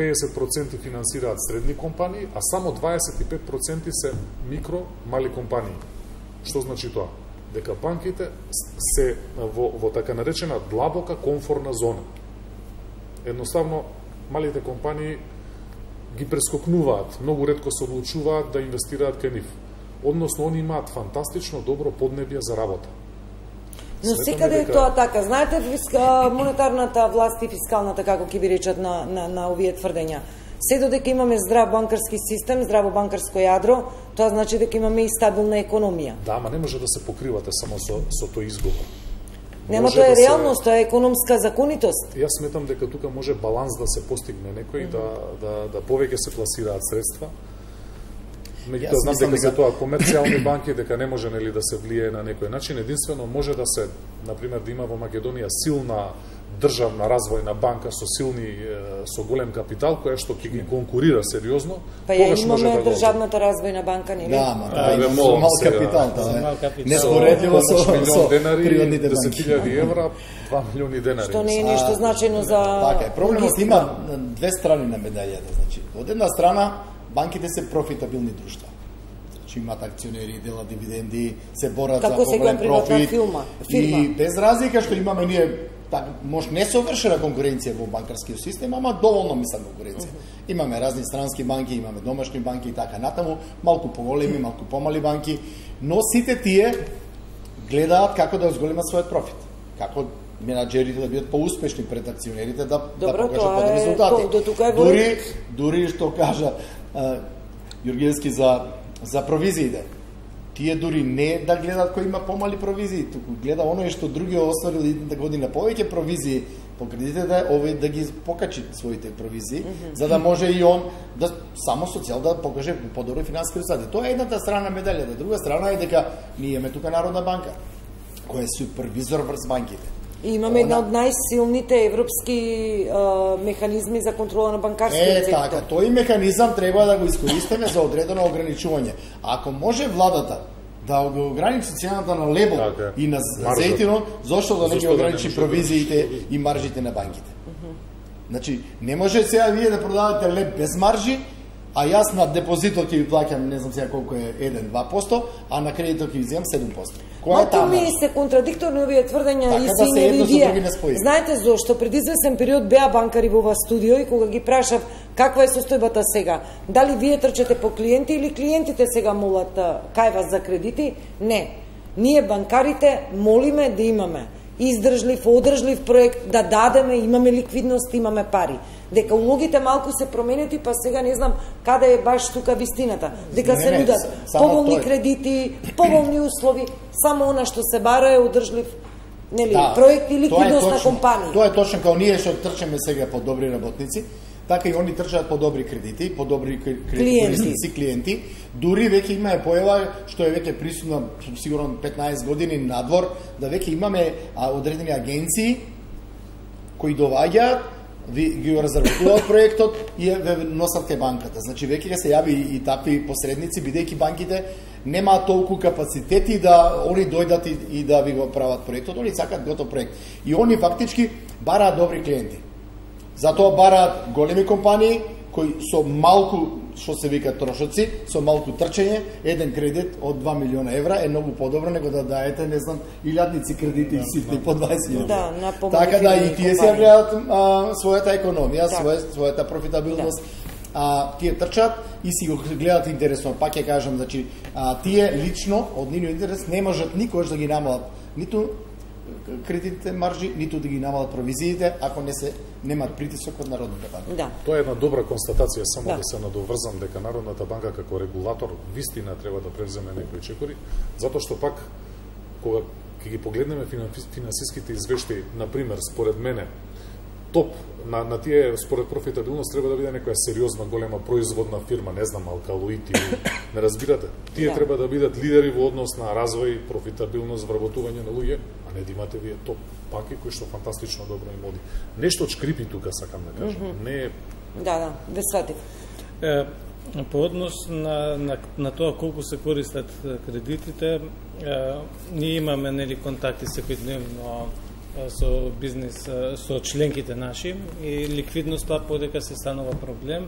50% финансираат средни компании, а само 25% се микро, мали компании. Што значи тоа? Дека банките се во така наречена длабока комфорна зона. Едноставно, малите компании ги прескокнуваат, многу ретко се одлучуваат да инвестираат кај нив. Односно, они имаат фантастично добро поднебје за работа. Но секаде е тоа така. Знаете, монетарната власт и фискалната, како ќе ви речат на овие тврдења. Се додека имаме здрав банкарски систем, здраво банкарско јадро, тоа значи дека имаме и стабилна економија. Да, ама не може да се покривате само со тој изговор. Нема, тоа е реалност, тоа е економска законитост. Јас сметам дека тука може баланс да се постигне некој, да повеќе се пласираат средства. Меѓутоа знам дека за тоа комерцијални банки дека не може нели да се влие на некој начин, единствено може да се, например, да има во Македонија силна државна развојна банка со голем капитал која што ќе ги конкурира сериозно. Па ја имаме државната развојна банка, нели? Да, ма мал капитал, неспоредливо со милион денари, 10.000 евра, 2 милиони денари. Што не е ништо значајно за... Така е, проблемот има две страни на медаљата. Значи, од една страна банките се профитабилни друштва. Значи имаат акционери, делат дивиденди, се борат за поголем профит. И без разлика што имаме ние може несовршена конкуренција во банкарскиот систем, ама доволно мислам конкуренција. Имаме разни странски банки, имаме домашни банки и така натаму, малку поголеми, малку помали банки, но сите тие гледаат како да зголемат својот профит. Како менаџерите да бидат поуспешни пред акционерите, да покажат подобри резултати. Дури што кажа Јургиевски за провизиите. Тие дури не да гледат кој има помали провизии, туку гледа оној што други остварил идната година повеќе провизии по кредитите, овој да ги покачи своите провизии, за да може и он да само со цел да покаже подобри финансиски резултати. Тоа е едната страна медалјата. Друга страна е дека ние имаме тука Народна банка, која е супервизор врз банките. И имаме една од најсилните европски механизми за контрола на банкарскиот сектор. Така, тој механизам треба да го искористиме за одредено ограничување. Ако може владата да го ограничи цената на лебо и на зејтино, зошто да не ги ограничи провизиите и маржите на банките? Значи, не може сега вие да продавате леб без маржи, а јас на депозитот ќе ви плаќам, не знам сега колку е 1-2%, а на кредитот ќе ви земам 7%. Која е таа маржа? Ми се контрадикторни овие тврдења така и да се едно со други не спои. Знаете зошто? Пред извесен период беа банкари во ова студио и кога ги прашав каква е состојбата сега, дали вие трчате по клиенти или клиентите сега молат кај вас за кредити? Не. Ние банкарите молиме да имаме издржлив, одржлив проект, да дадеме, имаме ликвидност, имаме пари. Дека улогите малку се променети, па сега не знам каде е баш тука вистината. Дека се нудат поволни кредити, поволни услови, само она што се бара е одржлив проект и ликвидност на компанија. Тоа е точно како ние што трчаме сега по добри работници, така и они трчаат по добри кредити, по добри клиенти. Дури веќе имаме појава што е веќе присутна сигурно 15 години надвор, да веќе имаме одредени агенции кои доваѓаат, ги го разработуваат проектот и носат кај банката. Значи веќе се јави и такви посредници, бидејќи банките немаат толку капацитети да они дојдат и да ви го прават проектот, они сакаат готов проект. И они фактички бараат добри клиенти. Затоа бараат големи компании кои со малку, што се вика трошоци, со малку трчење, еден кредит од 2 милиона евра е многу подобро него да даете, не знам, илјадници кредити ситни по 20.000. Да, така да и тие се гледаат својата економија, својата профитабилност. Тие трчат и си го гледаат интересно. Пак ќе кажам, значи, тие лично од нивниот интерес не можат никош да ги намалат ниту кредитните маржи, ниту да ги намалат провизиите, ако немаат притисок од Народната банка. Да. Тоа е една добра констатација, само да се надоврзам дека Народната банка како регулатор вистина треба да превземе некои чекори, затоа што пак кога ќе ги погледнеме финансиските извештаи, на пример, според мене, топ на тие според профитабилност треба да биде некоја сериозна голема производна фирма, не знам, Алкалоид или не разбирате. Тие треба да бидат лидери во однос на развој, профитабилност, вработување на луѓе, а не да имате вие топ паки кои што фантастично добро им оди. Нешто шкрипи тука сакам да кажам. Не Да, ве сватив. По однос на тоа колку се користат кредитите, ние имаме контакти секојдневно со бизнес, со членките наши и ликвидноста подека се станува проблем,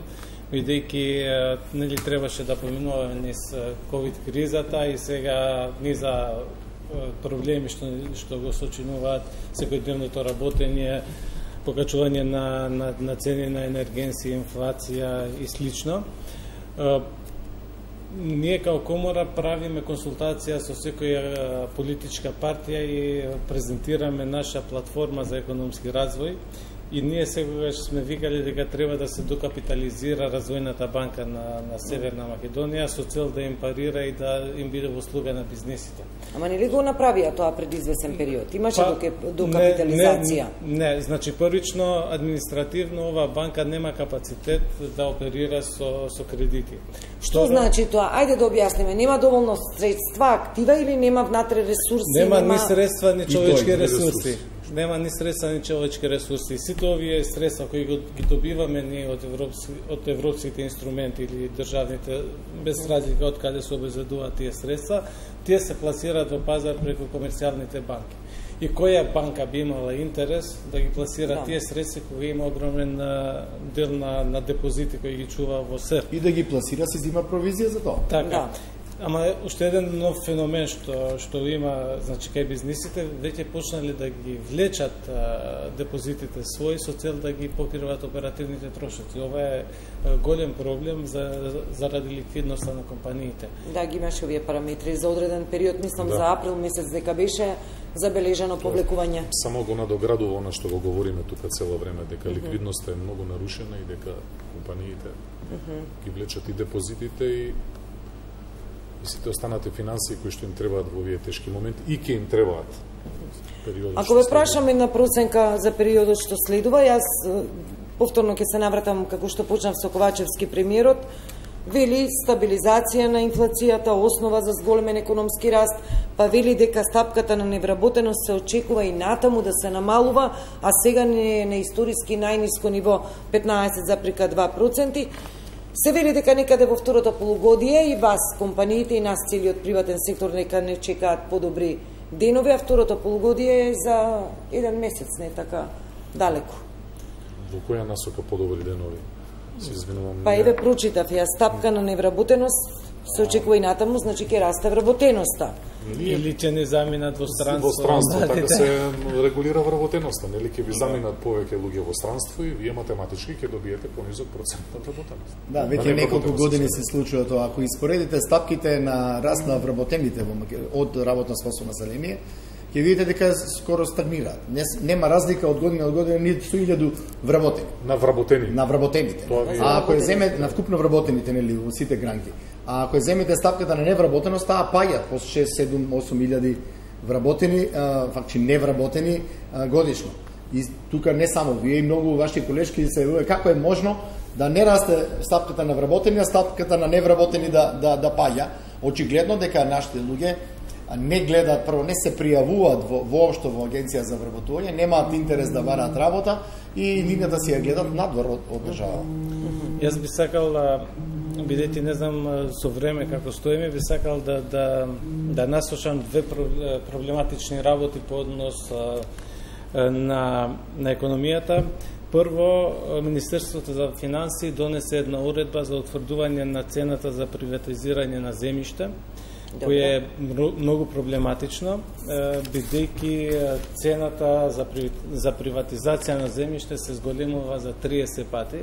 бидејќи требаше да поминуваме низ ковид кризата и сега низа проблеми што го сочинуваат секојдневното работење, покачување на цени на енергенси, инфлација и слично. Ние као комора правиме консултација со секоја политичка партија и презентираме наша платформа за економски развој и ние секогаш сме викали дека треба да се докапитализира развојната банка на Северна Македонија со цел да им парира и да им биде во услуга на бизнисите. Ама нели го направија тоа пред извесен период? Имаше докапитализација? Не, значи првично административно оваа банка нема капацитет да оперира со кредити. Што значи тоа? Ајде да објасниме. Нема доволно средства, актива или нема внатре ресурси? Нема ни средства, ни човечки ресурси. Нема ни средства, ни човечки ресурси. Сите овие средства кои ги добиваме ние од европските инструменти или државните, без разлика од каде се обезбедуваат тие средства, тие се пласираат во пазар преку комерцијалните банки. И која банка би имала интерес да ги пласира тие средства кога има огромен дел на депозити кои ги чува во СЕР? И да ги пласира се зима провизија за тоа. Така. Ама уште еден нов феномен што има, значи кај бизнисите веќе почнали да ги влечат депозитите своји со цел да ги покриваат оперативните трошоци. Ова е голем проблем заради ликвидноста на компаниите. Да, ги имаше овие параметри за одреден период, мислам за април месец дека беше забележано повлекување. Само го надоградува она што го говориме тука цело време, дека ликвидноста е многу нарушена и дека компаниите ги влечат и депозитите и сите останати финансии кои што им требаат во овие тешки моменти и ќе им требаат. Ако ве прашаме на проценка за периодот што следува, јас повторно ќе се навратам како што почнав со Ковачевски премиерот, вели стабилизација на инфлацијата, основа за зголемен економски раст, па вели дека стапката на невработеност се очекува и натаму да се намалува, а сега не е на историски најниско ниво 15,2%. Се вели дека некаде во второто полугодие и вас, компаниите и нас целиот приватен сектор нека не чекаат подобри денови, а второто полугодие е за еден месец, не така далеко. Во која насока подобри денови? Се извинувам. Па еве прочитав ја, стапка на невработеност се очекува и натаму, значи ќе расте вработеноста. Или ќе не заминат во странство. Во странство, така се регулира вработеноста, нели ќе ви заминат повеќе луѓе во странство и вие математички ќе добиете понизок процент на вработеност. Да, веќе неколку години се случува тоа. Ако испоредите стапките на раст на вработените од работно способно население, ќе видите дека скоро стагнира. Нема разлика од година ниту 100.000 вработени. На вработени. На вработените. А ако ја земе на вкупно вработените, нели, во сите гранки. А ако ја земете стапката на невработеност, таа паѓа по 6, 7, 8.000 вработени, факти невработени годишно. И тука не само вие, и многу ваши колешки се како е можно да не расте стапката на вработени, а стапката на невработени да паѓа. Очигледно дека нашите луѓе не гледаат, прво не се пријавуваат воопшто во агенција за вработување, немаат интерес да бараат работа и линијата си ја гледат надвор од држава. Јас би сакал, бидејќи не знам со време како стоиме, би сакал да наслушам две проблематични работи по однос на економијата. Прво, Министерството за финансии донесе една уредба за утврдување на цената за приватизирање на земјиште, која е многу проблематично, бидејќи цената за приватизација на земјиште се зголемува за 30 пати.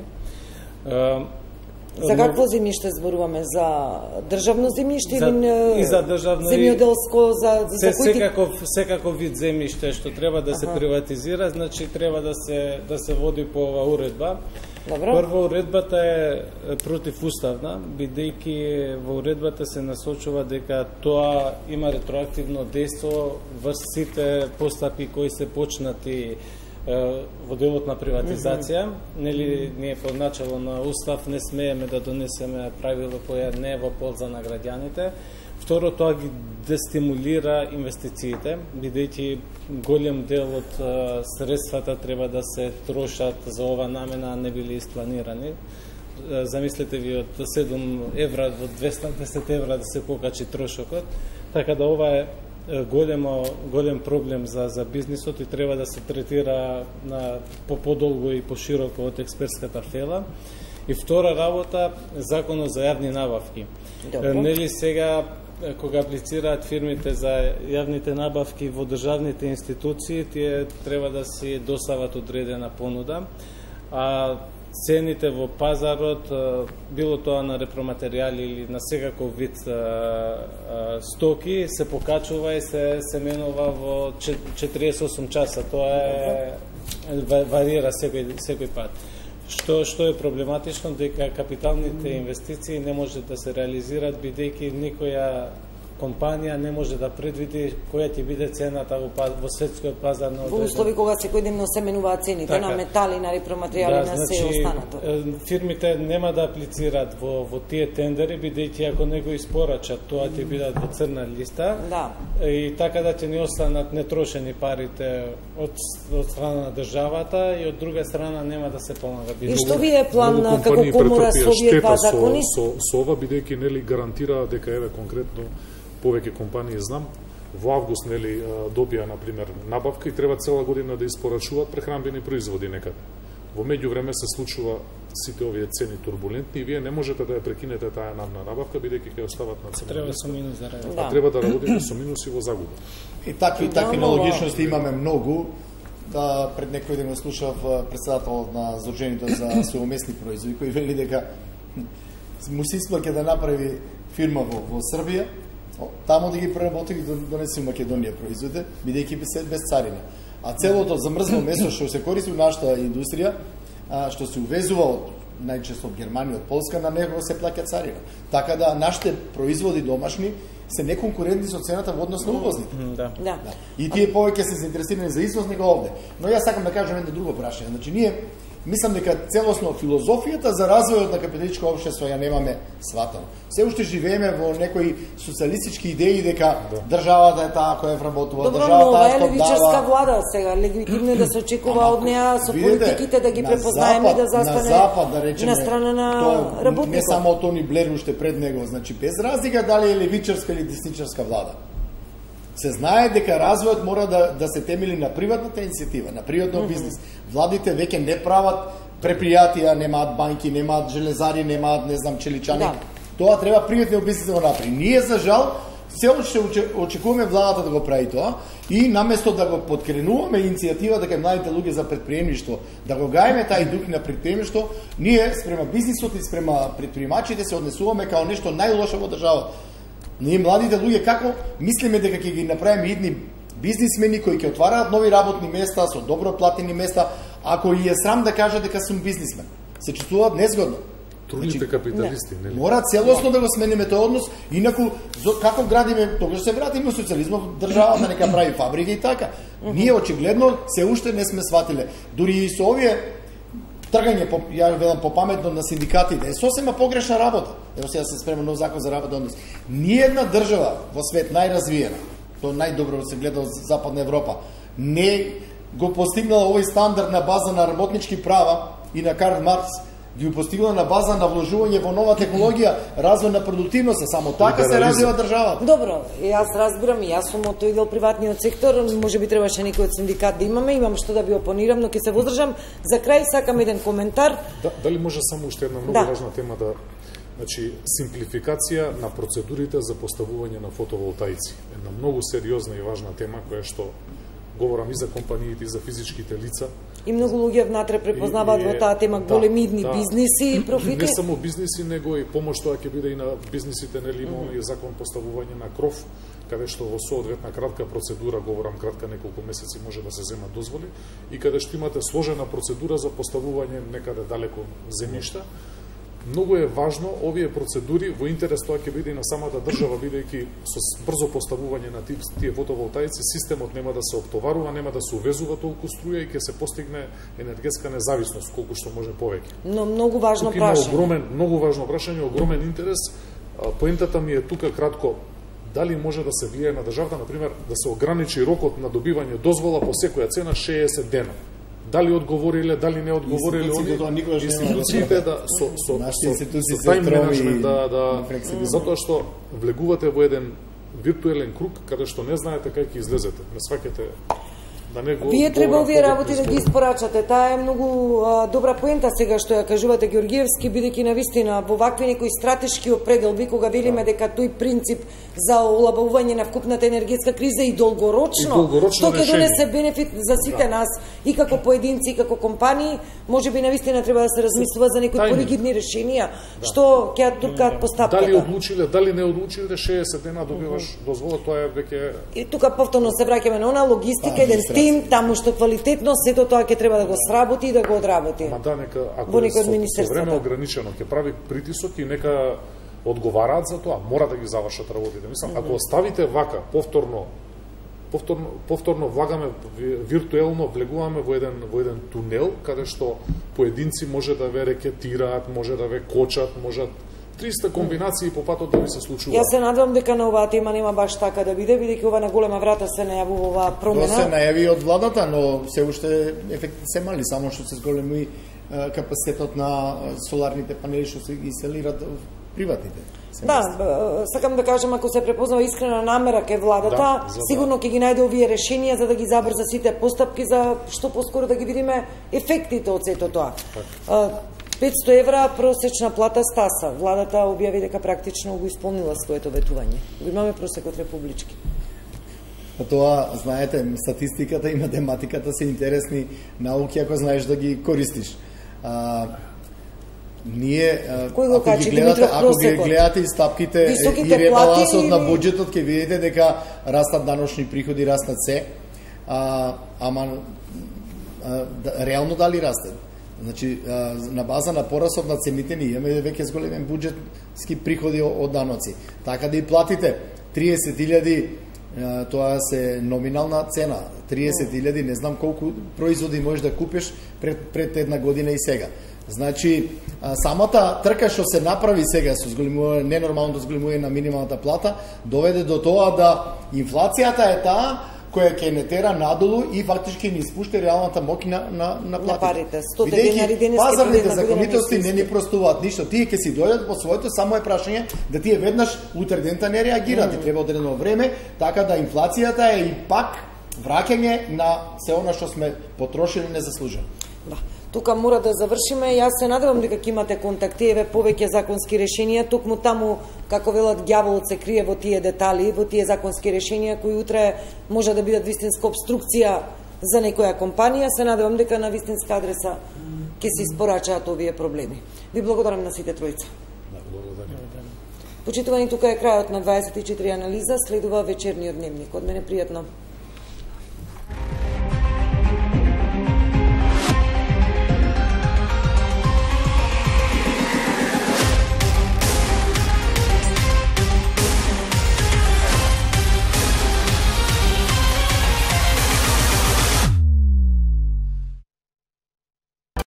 За какво земјиште зборуваме? За државно земјиште или за државно земјоделско, за секаков вид земјиште што треба да се приватизира, значи треба да се води по ова уредба. Добро. Прво, уредбата е противуставна, бидејќи во уредбата се насочува дека тоа има ретроактивно дејство врз сите постапки кои се почнати во делот на приватизација. Нели, ние по начало на устав не смееме да донесеме правило која не е во полза на граѓаните. Второ, тоа ги дестимулира инвестициите, бидејќи голем дел од средствата треба да се трошат за ова намена, а не били испланирани. Замислете ви од 7 евра во 210 евра да се покачи трошокот, така да ова е голем проблем за бизнисот и треба да се третира по подолго и пошироко од експертската фела. И втора работа, законот за јавни набавки. Нели сега, кога аплицираат фирмите за јавните набавки во државните институции, тие треба да си достават одредена понуда, а цените во пазарот, било тоа на репроматеријали или на секаков вид стоки, се покачува и се менува во 48 часа. Тоа варира секој пат. Што е проблематично, дека капиталните инвестиции не може да се реализираат, бидејќи никоја компанија не може да предвиди која ќе биде цената во светскиот пазар на во услови кога секојдневно се менуваат цените на метали, на репроматеријали, на се останато. Фирмите нема да аплицираат во тие тендери, бидејќи ако не го испорачат, тоа ќе бидат во црна листа. И така да ќе не останат нетрошени парите од страна на државата и од друга страна нема да се помага бизнисот. И што ви е план како комора со овие два закони? Со ова, бидејќи нели гарантира дека еве конкретно повеќе компании знам, во август нели добија на пример набавка и треба цела година да испорачуваат прехранбени производи некаде. Во меѓувреме се случува сите овие цени турбулентни и вие не можете да ја прекинете таа набавка бидејќи ќе остават на цена. Треба со минус да работите. А треба да работите со минус и во загуба. И такви аналогичности имаме многу. Пред некој ден слушав претседателот на Сдруженијето за суромесни производи кој вели дека му се исплаќа да направи фирма во Србија, таму да ги преработи и донесе во Македонија производи, бидејќи без царина. А целото замрзнато месо што се користи во нашата индустрија, што се увезува од најчесто од Германија, од Полска, на него се плаќа царина. Така да нашите производи домашни се неконкурентни со цената во однос на увозните. И тие повеќе се заинтересирани за извоз него овде. Но јас сакам да кажам едно друго прашање. Значи ние мислам дека целосно филозофијата за развојот на капиталистичко општество ја немаме сватано. Се уште живееме во некои социјалистички идеи дека државата е таа која вработува, државата е левичарска влада сега, легитимно да се очекува од неа со политиките да ги препознаеме и да застане на запад, да речеме, на страна на работникот. Не само Тони Блер уште пред него, значи без разлика дали е левичарска или десничарска влада. Се знае дека развојот мора да се темели на приватната иницијатива, на приватниот бизнес. Владите веќе не прават предпријатија, немаат банки, немаат железари, немаат, не знам, челичани. Да. Тоа треба приватниот бизнес да го направи. Ние, за жал, се очекуваме владата да го прави тоа и наместо да го подкренуваме иницијативата кај младите луѓе за предприемништво, да го гајме тај дух на предприемништво, ние спрема бизнисот и спрема предприемачите се однесуваме као нешто најлошо во државата. Ние младите луѓе како мислиме дека ќе ги направиме идни бизнисмени кои ќе отвараат нови работни места со добро платени места, ако и е срам да каже дека сум бизнисмен. Се чувствуваат незгодно. Трудните капиталисти, нели? Мора целосно да го смениме тој однос, инаку како градиме, тогаш се вратиме во социјализмот, државата нека прави фабрики и така. Ние очигледно се уште не сме сватиле. Дури и со овие тргање, ја велам по паметно на синдикатите, е сосема погрешна работа. Ево сега се спрема нов закон за работа однос. Ниједна држава во свет најразвиена, тоа најдобро се гледа од Западна Европа, не го постигнала овој стандард на база на работнички права и на Карл Маркс, ги постигнала на база на вложување во нова технологија, развој на продуктивност, само така се развива државата. Добро, јас разбирам, и јас сум од тој дел приватниот сектор, можеби требаше некој од синдикат да имам што да би опонирам, но ќе се воздржам. За крај сакам еден коментар. Дали може само уште една многу важна тема да, значи, симплификација на процедурите за поставување на фотоволтаици. Една многу сериозна и важна тема која што говорам и за компаниите и за физичките лица. И многу луѓе внатре препознаваат во таа тема големидни бизниси и профити. Не само бизниси, него и помош тоа ќе биде и на бизнисите, нели имаме и закон поставување на кров, каде што во соодветна кратка процедура, говорам кратка неколку месеци, може да се земат дозволи, и каде што имате сложена процедура за поставување некаде далеко земјишта. Многу е важно овие процедури во интерес тоа ќе биде и на самата држава, бидејќи со брзо поставување на тие фотоволтаици системот нема да се оптоварува, нема да се увезува толку струја и ќе се постигне енергетска независност колку што може повеќе. Но многу важно прашање. Многу важно прашање, огромен интерес. Поентата ми е тука кратко, дали може да се влијае на државата, например, да се ограничи рокот на добивање дозвола по секоја цена 60 дена. Дали одговориле, дали не одговориле институциите да со тај менеджмент затоа што влегувате во еден виртуелен круг каде што не знаете кај ќе излезете. Не сваќате да не го. Вие треба овие работи да ги испорачате. Таа е многу добра поента сега што ја кажувате Ѓорѓиевски, бидејќи навистина во вакви некои стратешки определби кога велиме дека тој принцип за олабавување на вкупната енергетска криза и долгорочно што ќе донесе бенефит за сите нас и како поединци и како компании, можеби навистина треба да се размислува за некои поригидни решенија што ќе туркаат постапката. Дали одлучиле, дали не одлучиле, 60 дена добиваш дозвола, тоа е веќе. И тука повторно се враќаме на она логистика, еден тим таму што квалитетно сето тоа ќе треба да го сработи и да го одработи. Ма да, нека ако со време ограничено ќе прави притисок и нека одговараат за тоа, мора да ги завршат работите. Мислам, ако оставите вака, повторно влагаме виртуелно, влегуваме во еден тунел каде што поединци може да ве рекетираат, може да ве кочат, можат 300 комбинации по патот да ви се случува. Јас се надевам дека на оваа тема нема баш така да биде, бидејќи ова на голема врата се најавува оваа промена. Тоа се најави од владата, но се уште ефекти се мали, само што се зголеми капацитетот на соларните панели што се инсталираат приватните. Да, сакам да кажам, ако се препознава искрена намера кај владата, сигурно ќе ги најде овие решенија за да ги забрза сите постапки за што поскоро да ги видиме ефектите од сето тоа. 500 евра просечна плата стаса. Владата објави дека практично го исполнила своето ветување. Го имаме просекот републички. Тоа, знаете, статистиката и математиката се интересни науки ако знаеш да ги користиш. Ние, ако ги гледате и стапките и ребалансот на буџетот, ќе видите дека растат даночни приходи, растат се, ама реално дали растат? Значи, на база на порасот на цените ние имаме веќе зголемен буџетски приходи од даноци. Така да и платите 30.000 Тоа се номинална цена, 30.000, не знам колку производи можеш да купиш пред една година и сега. Значи, самата трка што се направи сега со зголемување, ненормалното зголемување на минималната плата, доведе до тоа да инфлацијата е таа која ќе не тера надолу и фактички ни спушта реалната моќ на платите. 100 денари денески, пазарните законитости не ни простуваат ништо. Тие ќе си дојдат по своето, само е прашање да тие веднаш утре дента не реагираат. И треба одредено време, така да инфлацијата е и пак враќање на се она што сме потрошили незаслужено. Да. Тука мора да завршиме. Јас се надевам дека ќе имате контакти, еве повеќе законски решенија, токму таму, како велат, ѓаволот се крие во тие детали, во тие законски решенија кои утре може да бидат вистинска обструкција за некоја компанија. Се надевам дека на вистинска адреса ќе се испорачаат овие проблеми. Ви благодарам на сите тројца. Почитувани, тука е крајот на 24 анализа, следува вечерниот дневник. Од мене пријатно.